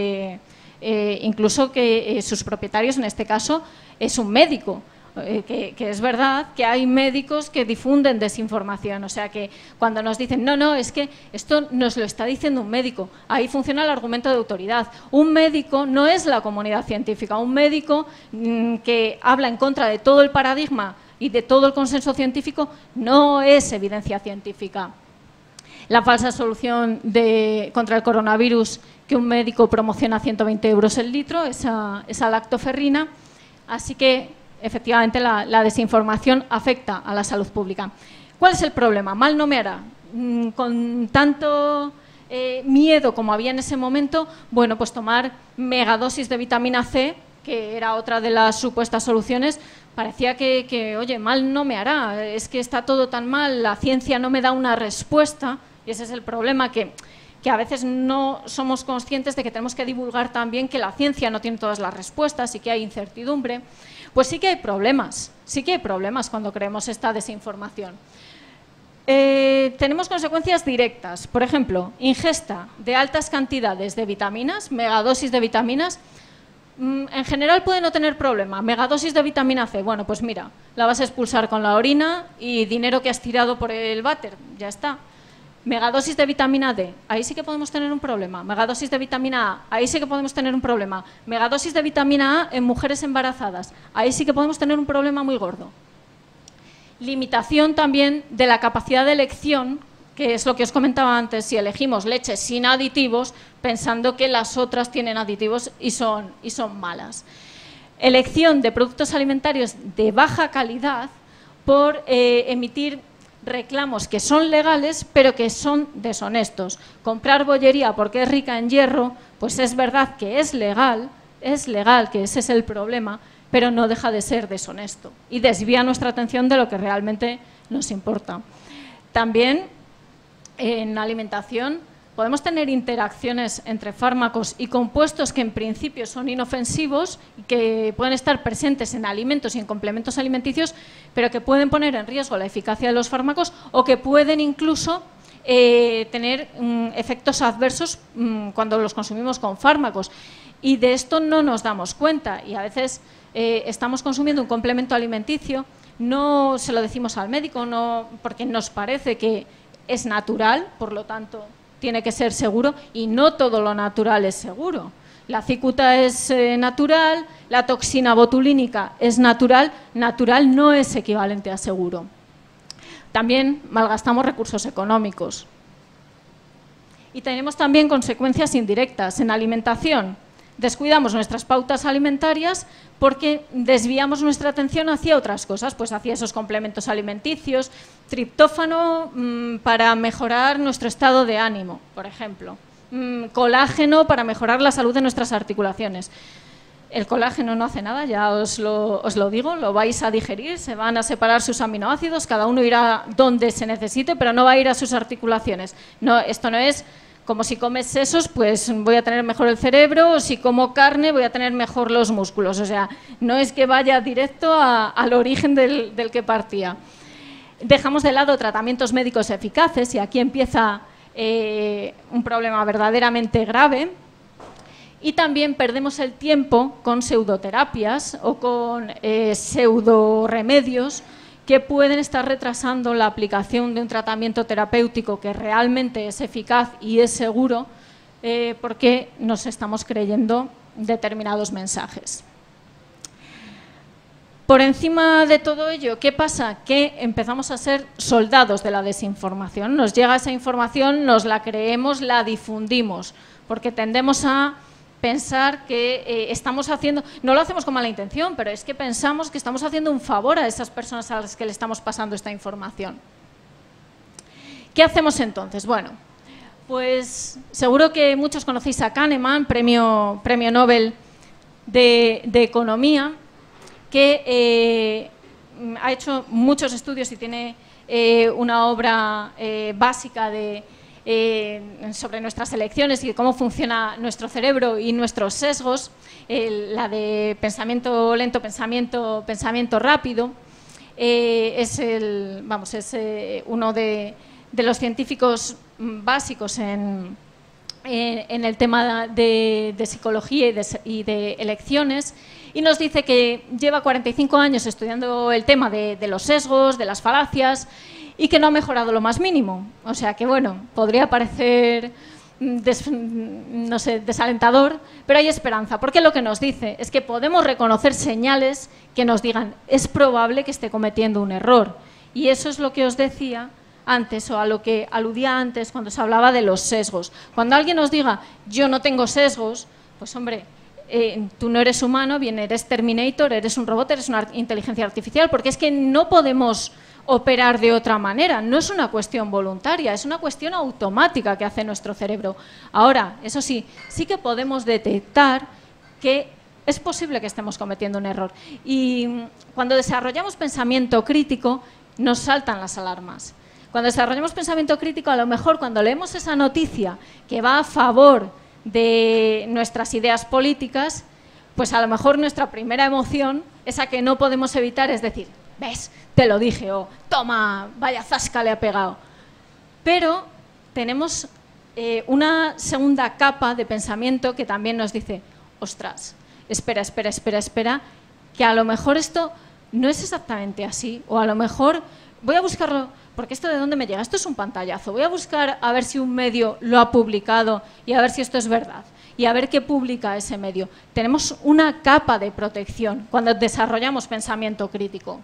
incluso que sus propietarios, en este caso, es un médico. Que es verdad que hay médicos que difunden desinformación, o sea que cuando nos dicen no, es que esto nos lo está diciendo un médico, ahí funciona el argumento de autoridad. Un médico no es la comunidad científica, un médico que habla en contra de todo el paradigma y de todo el consenso científico no es evidencia científica. La falsa solución contra el coronavirus que un médico promociona a 120 euros el litro, esa lactoferrina, así que efectivamente, la desinformación afecta a la salud pública. ¿Cuál es el problema? Mal no me hará. Con tanto miedo como había en ese momento, bueno, pues tomar megadosis de vitamina C, que era otra de las supuestas soluciones, parecía que, oye, mal no me hará, es que está todo tan mal, la ciencia no me da una respuesta, y ese es el problema, que a veces no somos conscientes de que tenemos que divulgar también que la ciencia no tiene todas las respuestas y que hay incertidumbre. Pues sí que hay problemas cuando creemos esta desinformación. Tenemos consecuencias directas, por ejemplo, ingesta de altas cantidades de vitaminas, megadosis de vitaminas, en general puede no tener problema. Megadosis de vitamina C, bueno, pues mira, la vas a expulsar con la orina y dinero que has tirado por el váter, ya está. Megadosis de vitamina D, ahí sí que podemos tener un problema. Megadosis de vitamina A, ahí sí que podemos tener un problema. Megadosis de vitamina A en mujeres embarazadas, ahí sí que podemos tener un problema muy gordo. Limitación también de la capacidad de elección, que es lo que os comentaba antes, si elegimos leche sin aditivos, pensando que las otras tienen aditivos y son malas. Elección de productos alimentarios de baja calidad por emitir reclamos que son legales, pero que son deshonestos. Comprar bollería porque es rica en hierro, pues es verdad que es legal, que ese es el problema, pero no deja de ser deshonesto y desvía nuestra atención de lo que realmente nos importa. También en alimentación podemos tener interacciones entre fármacos y compuestos que en principio son inofensivos y que pueden estar presentes en alimentos y en complementos alimenticios, pero que pueden poner en riesgo la eficacia de los fármacos o que pueden incluso tener efectos adversos cuando los consumimos con fármacos. Y de esto no nos damos cuenta y a veces estamos consumiendo un complemento alimenticio, no se lo decimos al médico, no, porque nos parece que es natural, por lo tanto tiene que ser seguro, y no todo lo natural es seguro. La cicuta es natural, la toxina botulínica es natural, natural no es equivalente a seguro. También malgastamos recursos económicos. Y tenemos también consecuencias indirectas en alimentación. Descuidamos nuestras pautas alimentarias porque desviamos nuestra atención hacia otras cosas, pues hacia esos complementos alimenticios, triptófano para mejorar nuestro estado de ánimo, por ejemplo, colágeno para mejorar la salud de nuestras articulaciones. El colágeno no hace nada, ya os lo digo, lo vais a digerir, se van a separar sus aminoácidos, cada uno irá donde se necesite, pero no va a ir a sus articulaciones. No, esto no es como si comes sesos, pues voy a tener mejor el cerebro, o si como carne voy a tener mejor los músculos. O sea, no es que vaya directo al origen del que partía. Dejamos de lado tratamientos médicos eficaces y aquí empieza un problema verdaderamente grave. Y también perdemos el tiempo con pseudoterapias o con pseudoremedios que pueden estar retrasando la aplicación de un tratamiento terapéutico que realmente es eficaz y es seguro porque nos estamos creyendo determinados mensajes. Por encima de todo ello, ¿qué pasa? Que empezamos a ser soldados de la desinformación. Nos llega esa información, nos la creemos, la difundimos, porque tendemos a pensar que estamos haciendo, no lo hacemos con mala intención, pero es que pensamos que estamos haciendo un favor a esas personas a las que le estamos pasando esta información. ¿Qué hacemos entonces? Bueno, pues seguro que muchos conocéis a Kahneman, premio Nobel de Economía, que ha hecho muchos estudios y tiene una obra básica sobre nuestras elecciones y cómo funciona nuestro cerebro y nuestros sesgos, la de pensamiento lento, pensamiento rápido. Es uno de los científicos básicos en el tema de psicología y de elecciones, y nos dice que lleva 45 años estudiando el tema de los sesgos, de las falacias, y que no ha mejorado lo más mínimo. O sea que, bueno, podría parecer, no sé, desalentador, pero hay esperanza, porque lo que nos dice es que podemos reconocer señales que nos digan es probable que esté cometiendo un error. Y eso es lo que os decía antes, o a lo que aludía antes cuando se hablaba de los sesgos. Cuando alguien nos diga yo no tengo sesgos, pues hombre, tú no eres humano, bien eres Terminator, eres un robot, eres una inteligencia artificial, porque es que no podemos operar de otra manera, no es una cuestión voluntaria, es una cuestión automática que hace nuestro cerebro. Ahora, eso sí, sí que podemos detectar que es posible que estemos cometiendo un error. Y cuando desarrollamos pensamiento crítico, nos saltan las alarmas. Cuando desarrollamos pensamiento crítico, a lo mejor cuando leemos esa noticia que va a favor de nuestras ideas políticas, pues a lo mejor nuestra primera emoción, esa que no podemos evitar, es decir, ¿ves? Te lo dije, o toma, vaya zasca le ha pegado. Pero tenemos una segunda capa de pensamiento que también nos dice, ostras, espera, que a lo mejor esto no es exactamente así, o a lo mejor voy a buscarlo, porque esto de dónde me llega, esto es un pantallazo, voy a buscar a ver si un medio lo ha publicado y a ver si esto es verdad. Y a ver qué publica ese medio. Tenemos una capa de protección cuando desarrollamos pensamiento crítico.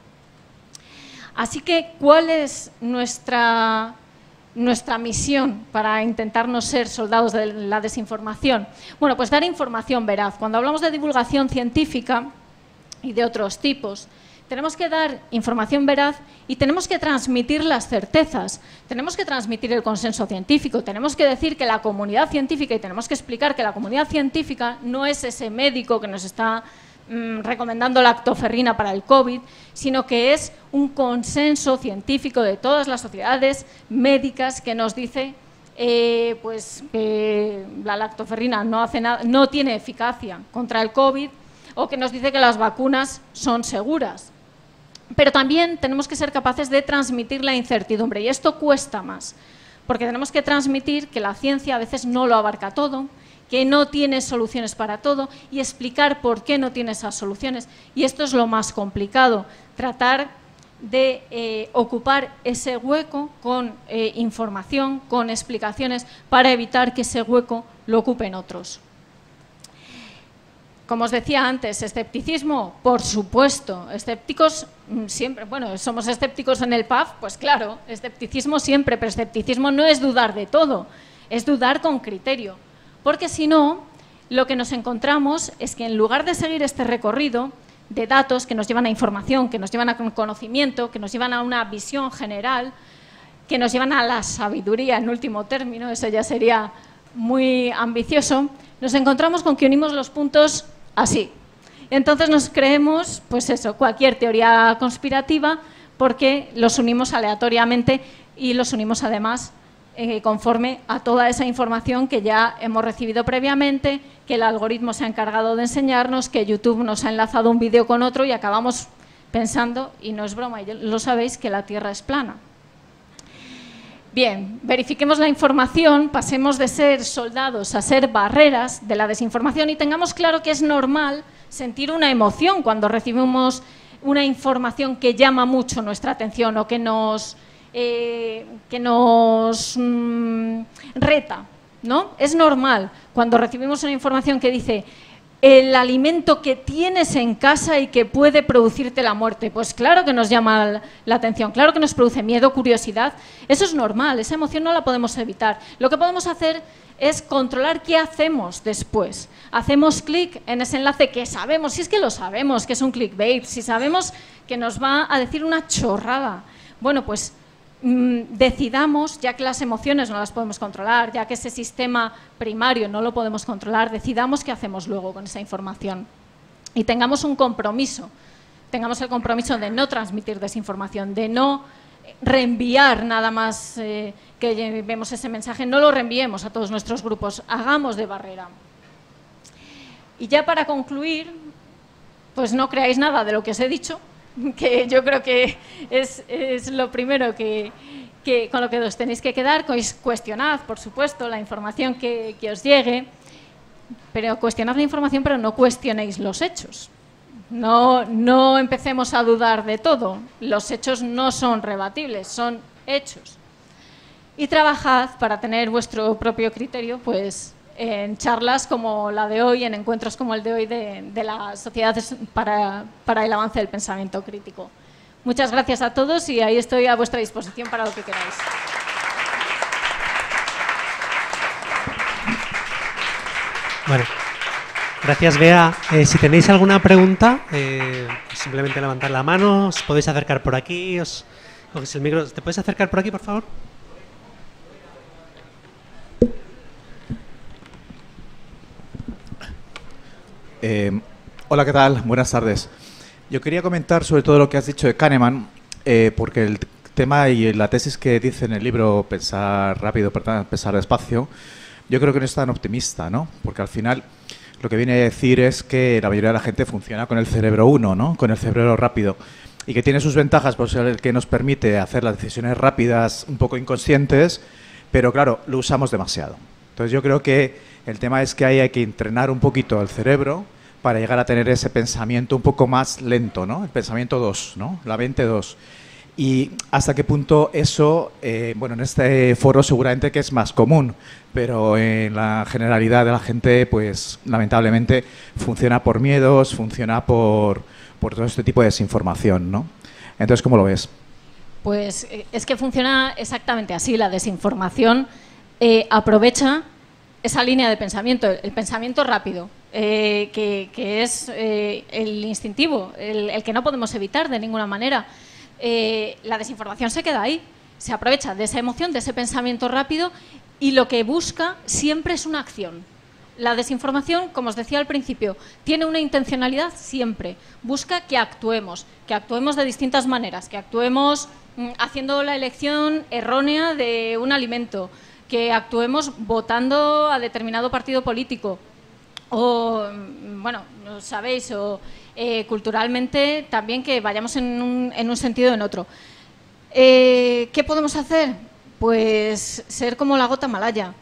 Así que, ¿cuál es nuestra misión para intentar no ser soldados de la desinformación? Bueno, pues dar información veraz. Cuando hablamos de divulgación científica y de otros tipos, tenemos que dar información veraz y tenemos que transmitir las certezas, tenemos que transmitir el consenso científico, tenemos que decir que la comunidad científica, y tenemos que explicar que la comunidad científica no es ese médico que nos está recomendando lactoferrina para el COVID, sino que es un consenso científico de todas las sociedades médicas que nos dice pues que la lactoferrina no tiene eficacia contra el COVID, o que nos dice que las vacunas son seguras. Pero también tenemos que ser capaces de transmitir la incertidumbre, y esto cuesta más, porque tenemos que transmitir que la ciencia a veces no lo abarca todo, que no tiene soluciones para todo, y explicar por qué no tiene esas soluciones. Y esto es lo más complicado, tratar de ocupar ese hueco con información, con explicaciones, para evitar que ese hueco lo ocupen otros. Como os decía antes, escepticismo, por supuesto. Escépticos siempre, bueno, somos escépticos en el PAF, pues claro, escepticismo siempre, pero escepticismo no es dudar de todo, es dudar con criterio. Porque si no, lo que nos encontramos es que en lugar de seguir este recorrido de datos que nos llevan a información, que nos llevan a conocimiento, que nos llevan a una visión general, que nos llevan a la sabiduría en último término, eso ya sería muy ambicioso, nos encontramos con que unimos los puntos así. Entonces nos creemos, pues eso, cualquier teoría conspirativa porque los unimos aleatoriamente y los unimos además conforme a toda esa información que ya hemos recibido previamente, que el algoritmo se ha encargado de enseñarnos, que YouTube nos ha enlazado un vídeo con otro y acabamos pensando, y no es broma, y lo sabéis, que la Tierra es plana. Bien, verifiquemos la información, pasemos de ser soldados a ser barreras de la desinformación y tengamos claro que es normal sentir una emoción cuando recibimos una información que llama mucho nuestra atención o que nos reta, ¿no? Es normal cuando recibimos una información que dice el alimento que tienes en casa y que puede producirte la muerte. Pues claro que nos llama la atención, claro que nos produce miedo, curiosidad. Eso es normal, esa emoción no la podemos evitar. Lo que podemos hacer es controlar qué hacemos después. Hacemos clic en ese enlace que sabemos, si es que lo sabemos, que es un clickbait, si sabemos que nos va a decir una chorrada. Bueno, pues decidamos, ya que las emociones no las podemos controlar, ya que ese sistema primario no lo podemos controlar, decidamos qué hacemos luego con esa información. Y tengamos un compromiso, tengamos el compromiso de no transmitir desinformación, de no reenviar nada más que vemos ese mensaje, no lo reenviemos a todos nuestros grupos, hagamos de barrera. Y ya para concluir, pues no creáis nada de lo que os he dicho, que yo creo que es lo primero que con lo que os tenéis que quedar. Cuestionad, por supuesto, la información que os llegue, pero cuestionad la información, pero no cuestionéis los hechos. No empecemos a dudar de todo. Los hechos no son rebatibles, son hechos. Y trabajad para tener vuestro propio criterio, pues en charlas como la de hoy, en encuentros como el de hoy de la Sociedad para el Avance del Pensamiento Crítico. Muchas gracias a todos y ahí estoy a vuestra disposición para lo que queráis. Bueno, gracias, Bea. Si tenéis alguna pregunta, simplemente levantad la mano, os podéis acercar por aquí, os cogéis el micro. ¿Te puedes acercar por aquí, por favor? Hola, ¿qué tal? Buenas tardes. Yo quería comentar sobre todo lo que has dicho de Kahneman, porque el tema y la tesis que dice en el libro Pensar rápido, pensar despacio, yo creo que no es tan optimista, ¿no? Porque al final lo que viene a decir es que la mayoría de la gente funciona con el cerebro 1, ¿no? Con el cerebro rápido, y que tiene sus ventajas por ser el que nos permite hacer las decisiones rápidas un poco inconscientes, pero claro, lo usamos demasiado. Entonces yo creo que el tema es que hay que entrenar un poquito el cerebro para llegar a tener ese pensamiento un poco más lento, ¿no? El pensamiento 2, ¿no? La mente 2. Y hasta qué punto eso, bueno, en este foro seguramente que es más común, pero en la generalidad de la gente, pues lamentablemente funciona por miedos, funciona por todo este tipo de desinformación, ¿no? Entonces, ¿cómo lo ves? Pues es que funciona exactamente así. La desinformación aprovecha esa línea de pensamiento, el pensamiento rápido, que es el instintivo, el que no podemos evitar de ninguna manera. La desinformación se queda ahí, se aprovecha de esa emoción, de ese pensamiento rápido, y lo que busca siempre es una acción. La desinformación, como os decía al principio, tiene una intencionalidad siempre. Busca que actuemos de distintas maneras, que actuemos haciendo la elección errónea de un alimento, que actuemos votando a determinado partido político, o, bueno, sabéis, o culturalmente también que vayamos en un sentido o en otro. ¿Qué podemos hacer? Pues ser como la gota malaya.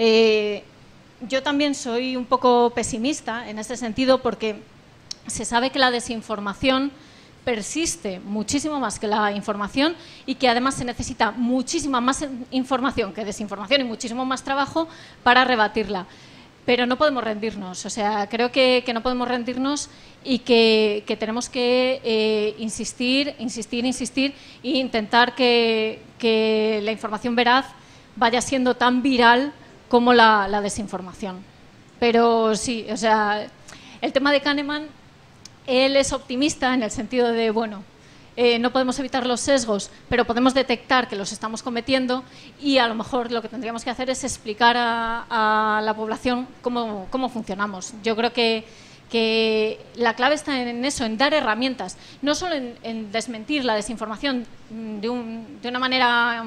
Yo también soy un poco pesimista en ese sentido porque se sabe que la desinformación persiste muchísimo más que la información y que además se necesita muchísima más información que desinformación y muchísimo más trabajo para rebatirla. pero no podemos rendirnos. O sea, creo que no podemos rendirnos y que tenemos que insistir e intentar que la información veraz vaya siendo tan viral como la desinformación. Pero sí, o sea, el tema de Kahneman, él es optimista en el sentido de, bueno, no podemos evitar los sesgos, pero podemos detectar que los estamos cometiendo y a lo mejor lo que tendríamos que hacer es explicar a la población cómo funcionamos. Yo creo que la clave está en eso, en dar herramientas, no solo en desmentir la desinformación de una manera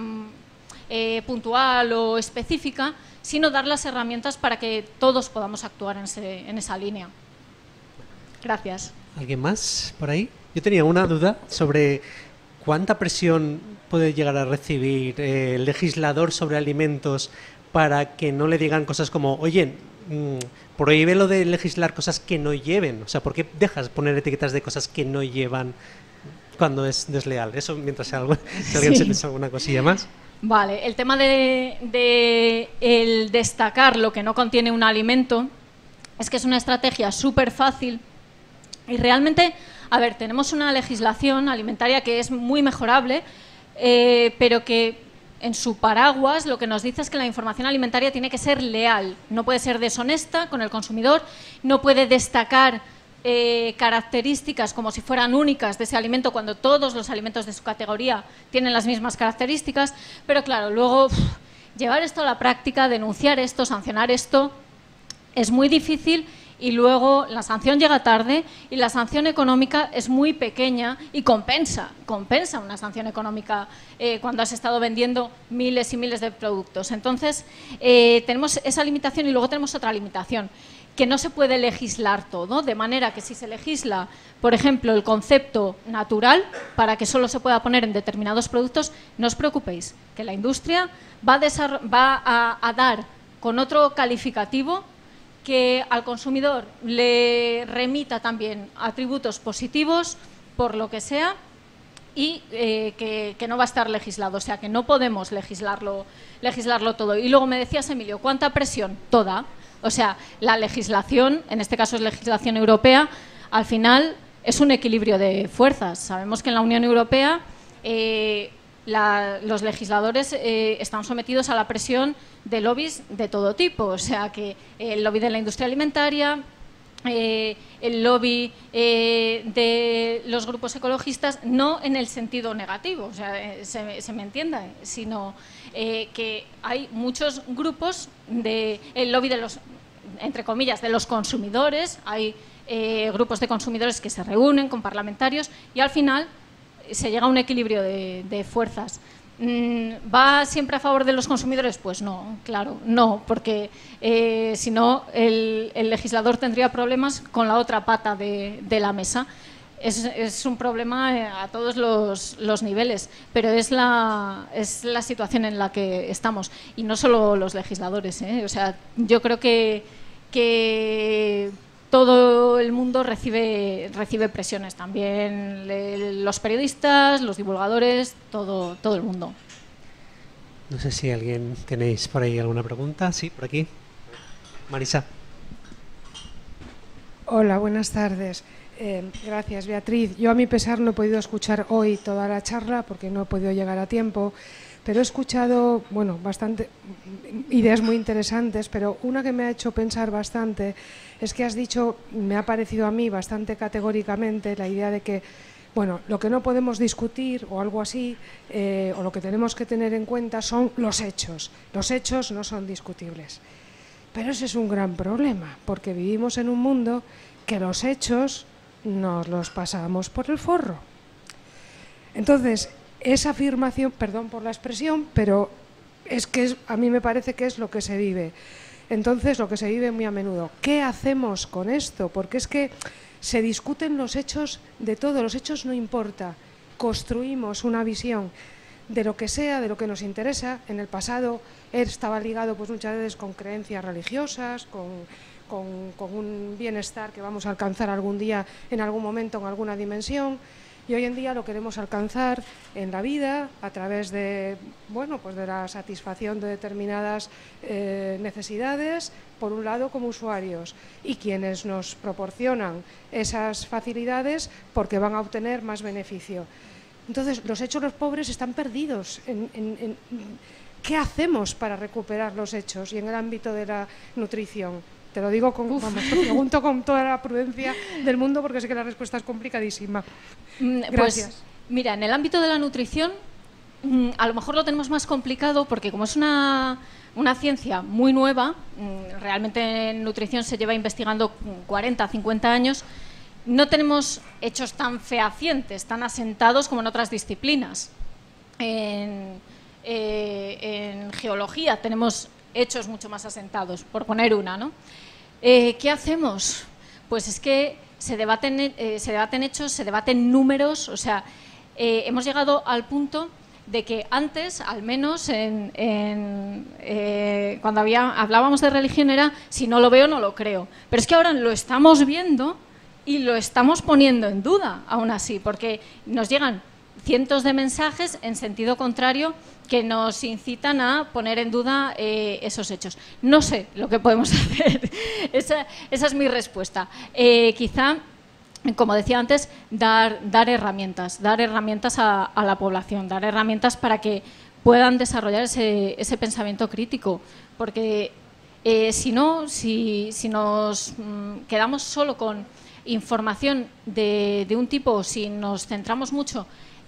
puntual o específica, sino dar las herramientas para que todos podamos actuar en esa línea. Gracias. ¿Alguien más por ahí? Yo tenía una duda sobre cuánta presión puede llegar a recibir el legislador sobre alimentos para que no le digan cosas como, oye, prohíbe lo de legislar cosas que no lleven. O sea, ¿por qué dejas poner etiquetas de cosas que no llevan cuando es desleal? Eso mientras si alguien se piensa alguna cosilla más. Vale, el tema de el destacar lo que no contiene un alimento es que es una estrategia súper fácil y realmente, a ver, tenemos una legislación alimentaria que es muy mejorable, pero que en su paraguas lo que nos dice es que la información alimentaria tiene que ser leal, no puede ser deshonesta con el consumidor, no puede destacar características como si fueran únicas de ese alimento cuando todos los alimentos de su categoría tienen las mismas características, pero claro, luego llevar esto a la práctica, denunciar esto, sancionar esto, es muy difícil y luego la sanción llega tarde y la sanción económica es muy pequeña y compensa una sanción económica cuando has estado vendiendo miles y miles de productos. Entonces, tenemos esa limitación y luego tenemos otra limitación, que no se puede legislar todo, de manera que si se legisla, por ejemplo, el concepto natural, para que solo se pueda poner en determinados productos, no os preocupéis, que la industria va a dar con otro calificativo que al consumidor le remita también atributos positivos, por lo que sea, y que no va a estar legislado, o sea, que no podemos legislarlo todo. Y luego me decías, Emilio, ¿cuánta presión? Toda. O sea, la legislación, en este caso es legislación europea, al final es un equilibrio de fuerzas. Sabemos que en la Unión Europea los legisladores están sometidos a la presión de lobbies de todo tipo. O sea, que el lobby de la industria alimentaria, el lobby de los grupos ecologistas, no en el sentido negativo, o sea, se me entienda, sino que hay muchos grupos el lobby de los, entre comillas, de los consumidores, hay grupos de consumidores que se reúnen con parlamentarios y al final se llega a un equilibrio de fuerzas. ¿Va siempre a favor de los consumidores? Pues no, claro, no, porque si no el legislador tendría problemas con la otra pata de la mesa. Es un problema a todos los niveles, pero es la situación en la que estamos. Y no solo los legisladores, O sea, yo creo que todo el mundo recibe presiones, también los periodistas, los divulgadores, todo el mundo. No sé si alguien tenéis por ahí alguna pregunta. Sí, por aquí. Marisa. Hola, buenas tardes. Gracias, Beatriz. Yo a mi pesar no he podido escuchar hoy toda la charla porque no he podido llegar a tiempo, pero he escuchado, bueno, bastante ideas muy interesantes, pero una que me ha hecho pensar bastante es que has dicho, me ha parecido a mí bastante categóricamente, la idea de que, bueno, lo que no podemos discutir o algo así, o lo que tenemos que tener en cuenta son los hechos. Los hechos no son discutibles. Pero ese es un gran problema, porque vivimos en un mundo que los hechos nos los pasamos por el forro. Entonces, esa afirmación, perdón por la expresión, pero es que a mí me parece que es lo que se vive. Entonces, lo que se vive muy a menudo. ¿Qué hacemos con esto? Porque es que se discuten los hechos de todo, los hechos no importa. Construimos una visión de lo que sea, de lo que nos interesa. En el pasado estaba ligado pues muchas veces con creencias religiosas, con un bienestar que vamos a alcanzar algún día, en algún momento, en alguna dimensión. y hoy en día lo queremos alcanzar en la vida a través de, bueno, pues de la satisfacción de determinadas necesidades, por un lado como usuarios, y quienes nos proporcionan esas facilidades porque van a obtener más beneficio. Entonces, los hechos, los pobres están perdidos. ¿Qué hacemos para recuperar los hechos y en el ámbito de la nutrición? Te lo digo, pregunto con toda la prudencia del mundo porque sé que la respuesta es complicadísima. Gracias. Pues, mira, en el ámbito de la nutrición a lo mejor lo tenemos más complicado porque como es una ciencia muy nueva, realmente en nutrición se lleva investigando 40, 50 años, no tenemos hechos tan fehacientes, tan asentados como en otras disciplinas. En geología tenemos hechos mucho más asentados, por poner una, ¿no? ¿Qué hacemos? Pues es que se debaten hechos, se debaten números, o sea, hemos llegado al punto de que antes, al menos cuando hablábamos de religión era si no lo veo no lo creo, pero es que ahora lo estamos viendo y lo estamos poniendo en duda aún así, porque nos llegan cientos de mensajes en sentido contrario que nos incitan a poner en duda esos hechos. No sé lo que podemos hacer, esa es mi respuesta. Quizá, como decía antes, dar herramientas a la población, dar herramientas para que puedan desarrollar ese pensamiento crítico, porque si nos quedamos solo con información de un tipo, si nos centramos mucho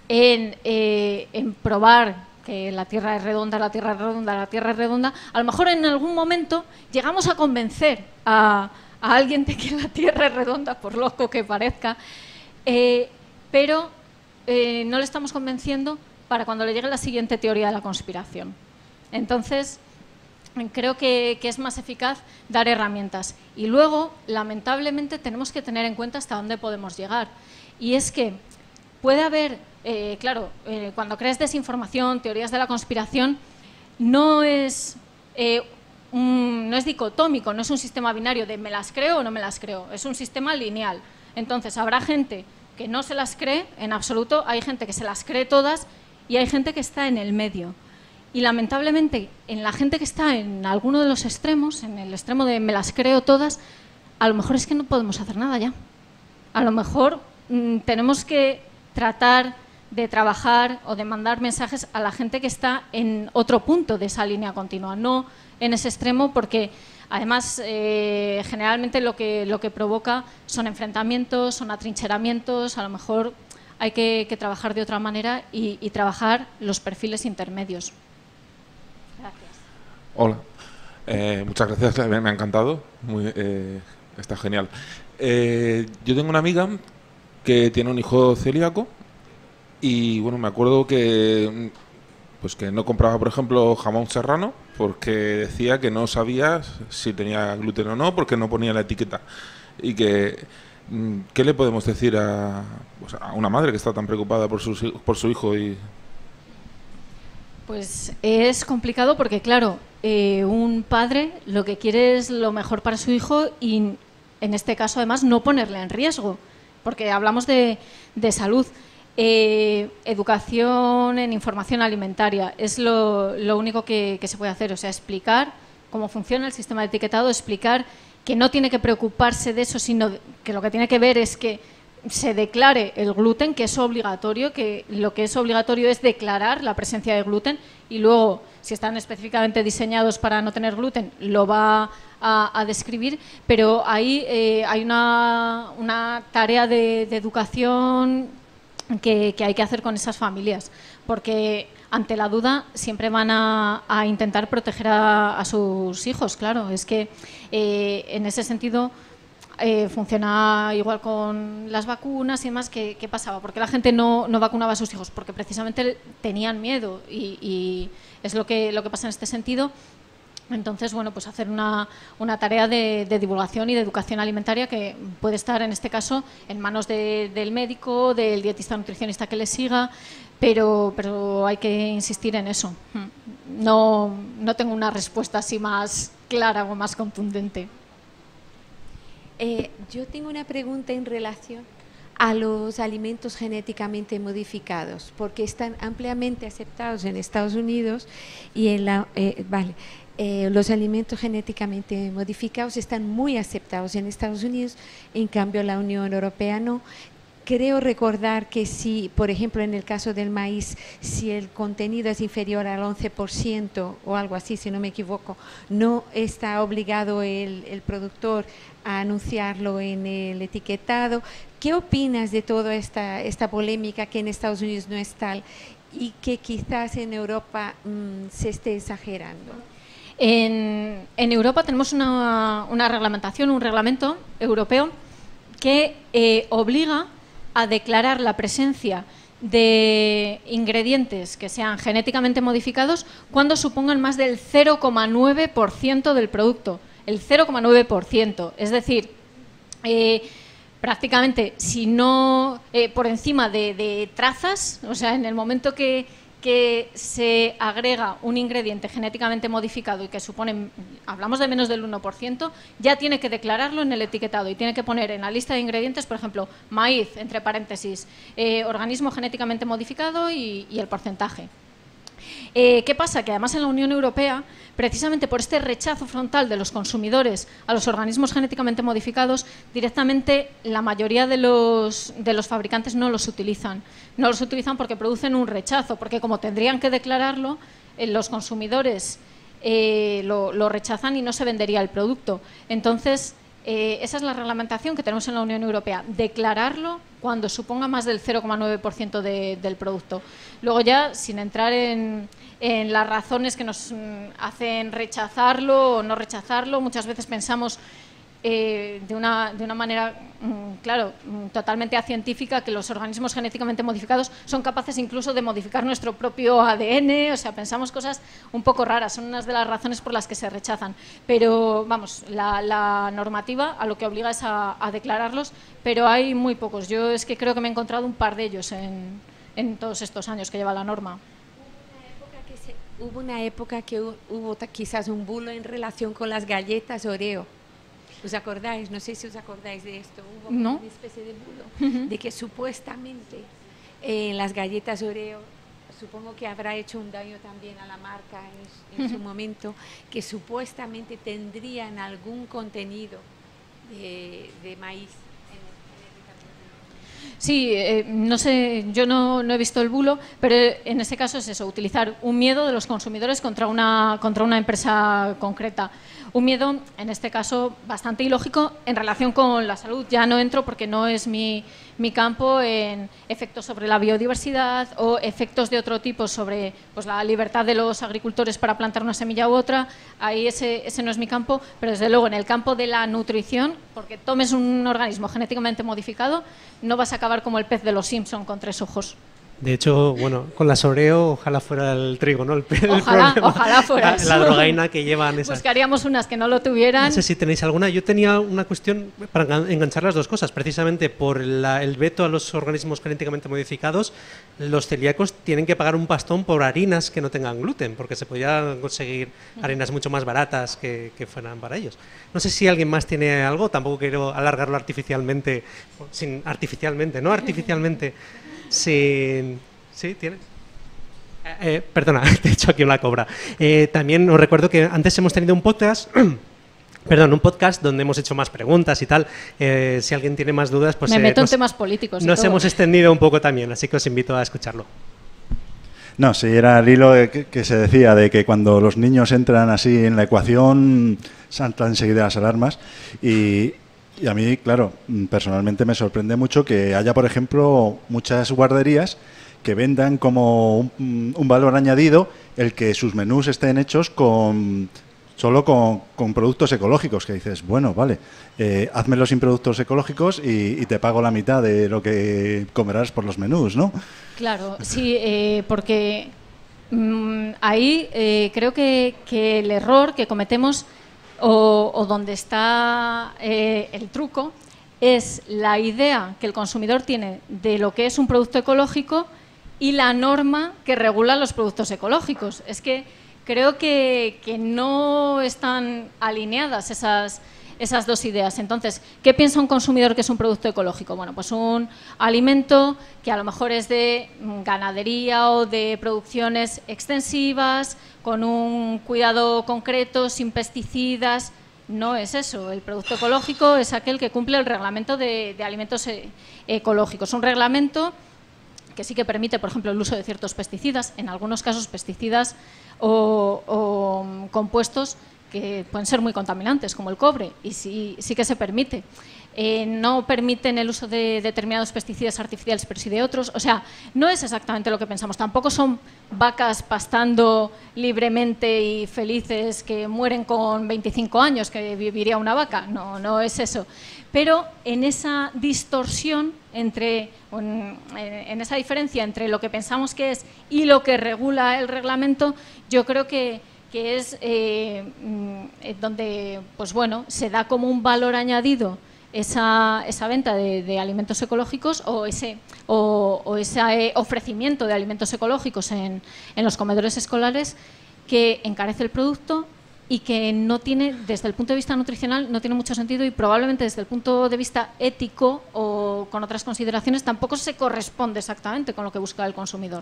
en probar que la Tierra es redonda, la Tierra es redonda, la Tierra es redonda, a lo mejor en algún momento llegamos a convencer a alguien de que la Tierra es redonda, por loco que parezca, pero no le estamos convenciendo para cuando le llegue la siguiente teoría de la conspiración. Entonces, creo que es más eficaz dar herramientas. Y luego, lamentablemente, tenemos que tener en cuenta hasta dónde podemos llegar. Y es que puede haber, claro, cuando crees desinformación, teorías de la conspiración, no es dicotómico, no es un sistema binario de me las creo o no me las creo, es un sistema lineal. Entonces, habrá gente que no se las cree en absoluto, hay gente que se las cree todas y hay gente que está en el medio. Y lamentablemente, en la gente que está en alguno de los extremos, en el extremo de me las creo todas, a lo mejor es que no podemos hacer nada ya. A lo mejor tenemos que tratar de trabajar o de mandar mensajes a la gente que está en otro punto de esa línea continua, no en ese extremo, porque además generalmente lo que provoca son enfrentamientos, son atrincheramientos, a lo mejor hay que trabajar de otra manera y trabajar los perfiles intermedios. Gracias. Hola, muchas gracias, me ha encantado, está genial. Yo tengo una amiga que tiene un hijo celíaco y bueno, me acuerdo que no compraba, por ejemplo, jamón serrano porque decía que no sabía si tenía gluten o no porque no ponía la etiqueta. Y que, ¿qué le podemos decir a una madre que está tan preocupada por su hijo? Pues es complicado porque, claro, un padre lo que quiere es lo mejor para su hijo y, en este caso, además, no ponerle en riesgo, porque hablamos de salud. Educación en información alimentaria es lo único que se puede hacer, o sea, explicar cómo funciona el sistema de etiquetado, explicar que no tiene que preocuparse de eso, sino que lo que tiene que ver es que se declare el gluten, que es obligatorio, que lo que es obligatorio es declarar la presencia de gluten y luego, si están específicamente diseñados para no tener gluten, lo va a describir, pero ahí hay una tarea de educación que hay que hacer con esas familias, porque ante la duda siempre van a intentar proteger a sus hijos, claro, es que en ese sentido funciona igual con las vacunas y demás. ¿Qué pasaba? ¿Por qué la gente no vacunaba a sus hijos? Porque precisamente tenían miedo y es lo que pasa en este sentido. Entonces, bueno, pues hacer una tarea de divulgación y de educación alimentaria que puede estar, en este caso, en manos del médico, del dietista nutricionista que le siga, pero hay que insistir en eso. No tengo una respuesta así más clara o más contundente. Yo tengo una pregunta en relación a los alimentos genéticamente modificados, porque están ampliamente aceptados en Estados Unidos y en los alimentos genéticamente modificados están muy aceptados en Estados Unidos, en cambio la Unión Europea no. Creo recordar que si, por ejemplo, en el caso del maíz, si el contenido es inferior al 11% o algo así, si no me equivoco, no está obligado el productor a anunciarlo en el etiquetado. ¿Qué opinas de toda esta polémica que en Estados Unidos no es tal y que quizás en Europa se esté exagerando? En Europa tenemos una reglamentación, un reglamento europeo que obliga a declarar la presencia de ingredientes que sean genéticamente modificados cuando supongan más del 0,9% del producto. El 0,9%, es decir, prácticamente si no por encima de trazas, o sea, en el momento que se agrega un ingrediente genéticamente modificado y que supone, hablamos de menos del 1%, ya tiene que declararlo en el etiquetado y tiene que poner en la lista de ingredientes, por ejemplo, maíz, entre paréntesis, organismo genéticamente modificado y el porcentaje. ¿Qué pasa? Que además en la Unión Europea, precisamente por este rechazo frontal de los consumidores a los organismos genéticamente modificados, directamente la mayoría de los fabricantes no los utilizan. No los utilizan porque producen un rechazo, porque como tendrían que declararlo, los consumidores lo rechazan y no se vendería el producto. Entonces, esa es la reglamentación que tenemos en la Unión Europea, declararlo cuando suponga más del 0,9% del producto. Luego ya, sin entrar en las razones que nos hacen rechazarlo o no rechazarlo, muchas veces pensamos de una manera, claro, totalmente científica, que los organismos genéticamente modificados son capaces incluso de modificar nuestro propio ADN, o sea, pensamos cosas un poco raras, son unas de las razones por las que se rechazan. Pero, vamos, la normativa a lo que obliga es a declararlos, pero hay muy pocos. Yo es que creo que me he encontrado un par de ellos en todos estos años que lleva la norma. Hubo una época que hubo quizás un bulo en relación con las galletas Oreo. ¿Os acordáis? No sé si os acordáis de esto. Hubo una especie de bulo de que supuestamente las galletas Oreo, supongo que habrá hecho un daño también a la marca en su momento, que supuestamente tendrían algún contenido de maíz. Sí, no sé, yo no he visto el bulo, pero en ese caso es eso, utilizar un miedo de los consumidores contra una empresa concreta. Un miedo, en este caso, bastante ilógico en relación con la salud. Ya no entro porque no es mi campo en efectos sobre la biodiversidad o efectos de otro tipo sobre pues, la libertad de los agricultores para plantar una semilla u otra. Ahí ese no es mi campo, pero desde luego en el campo de la nutrición, porque tomes un organismo genéticamente modificado, no vas a acabar como el pez de los Simpson con 3 ojos. De hecho, bueno, con las Oreo ojalá fuera el trigo, ¿no? Ojalá fuera eso. La drogaína que llevan esas. Buscaríamos unas que no lo tuvieran. No sé si tenéis alguna. Yo tenía una cuestión para enganchar las dos cosas. Precisamente por el veto a los organismos genéticamente modificados, los celíacos tienen que pagar un pastón por harinas que no tengan gluten, porque se podían conseguir harinas mucho más baratas que fueran para ellos. No sé si alguien más tiene algo. Tampoco quiero alargarlo artificialmente. No artificialmente. Sí, ¿tienes? Perdona, te he hecho aquí una cobra. También os recuerdo que antes hemos tenido un podcast, un podcast donde hemos hecho más preguntas y tal. Si alguien tiene más dudas, pues me meto en temas políticos. Nos hemos extendido un poco también, así que os invito a escucharlo. No, sí, era el hilo que se decía de que cuando los niños entran así en la ecuación, saltan enseguida las alarmas y a mí, claro, personalmente me sorprende mucho que haya, por ejemplo, muchas guarderías que vendan como un valor añadido el que sus menús estén hechos solo con productos ecológicos, que dices, bueno, vale, házmelo sin productos ecológicos y te pago la mitad de lo que comerás por los menús, ¿no? Claro, sí, porque ahí creo que el error que cometemos o donde está el truco es la idea que el consumidor tiene de lo que es un producto ecológico y la norma que regula los productos ecológicos. Es que creo que no están alineadas esas dos ideas. Entonces, ¿qué piensa un consumidor que es un producto ecológico? Bueno, pues un alimento que a lo mejor es de ganadería o de producciones extensivas, con un cuidado concreto, sin pesticidas. No es eso. El producto ecológico es aquel que cumple el reglamento de alimentos ecológicos. Un reglamento que sí que permite, por ejemplo, el uso de ciertos pesticidas, en algunos casos pesticidas o compuestos que pueden ser muy contaminantes, como el cobre, y sí que se permite. No permiten el uso de determinados pesticidas artificiales, pero sí de otros. O sea, no es exactamente lo que pensamos. Tampoco son vacas pastando libremente y felices que mueren con 25 años, que viviría una vaca. No, no es eso. Pero en esa distorsión en esa diferencia entre lo que pensamos que es y lo que regula el reglamento, yo creo que es donde, pues bueno, se da como un valor añadido esa venta de alimentos ecológicos o ese ofrecimiento de alimentos ecológicos en los comedores escolares, que encarece el producto y que no tiene, desde el punto de vista nutricional, no tiene mucho sentido, y probablemente desde el punto de vista ético o con otras consideraciones tampoco se corresponde exactamente con lo que busca el consumidor.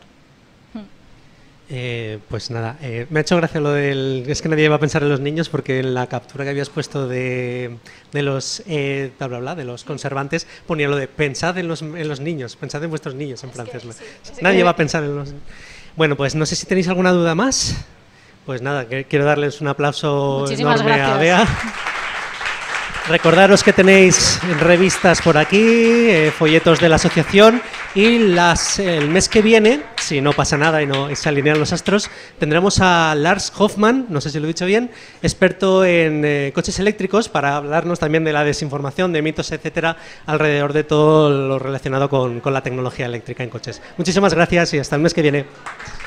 Pues nada, me ha hecho gracia lo del... Es que nadie iba a pensar en los niños, porque en la captura que habías puesto de los bla, bla, bla, de los conservantes, ponía lo de pensad en los niños, pensad en vuestros niños en francés. Nadie va a pensar en los... Bueno, pues no sé si tenéis alguna duda más. Pues nada, quiero darles un aplauso Muchísimas enorme gracias a Bea. Recordaros que tenéis revistas por aquí, folletos de la asociación, y el mes que viene, si no pasa nada y se alinean los astros, tendremos a Lars Hoffmann, no sé si lo he dicho bien, experto en coches eléctricos, para hablarnos también de la desinformación, de mitos, etcétera, alrededor de todo lo relacionado con la tecnología eléctrica en coches. Muchísimas gracias y hasta el mes que viene.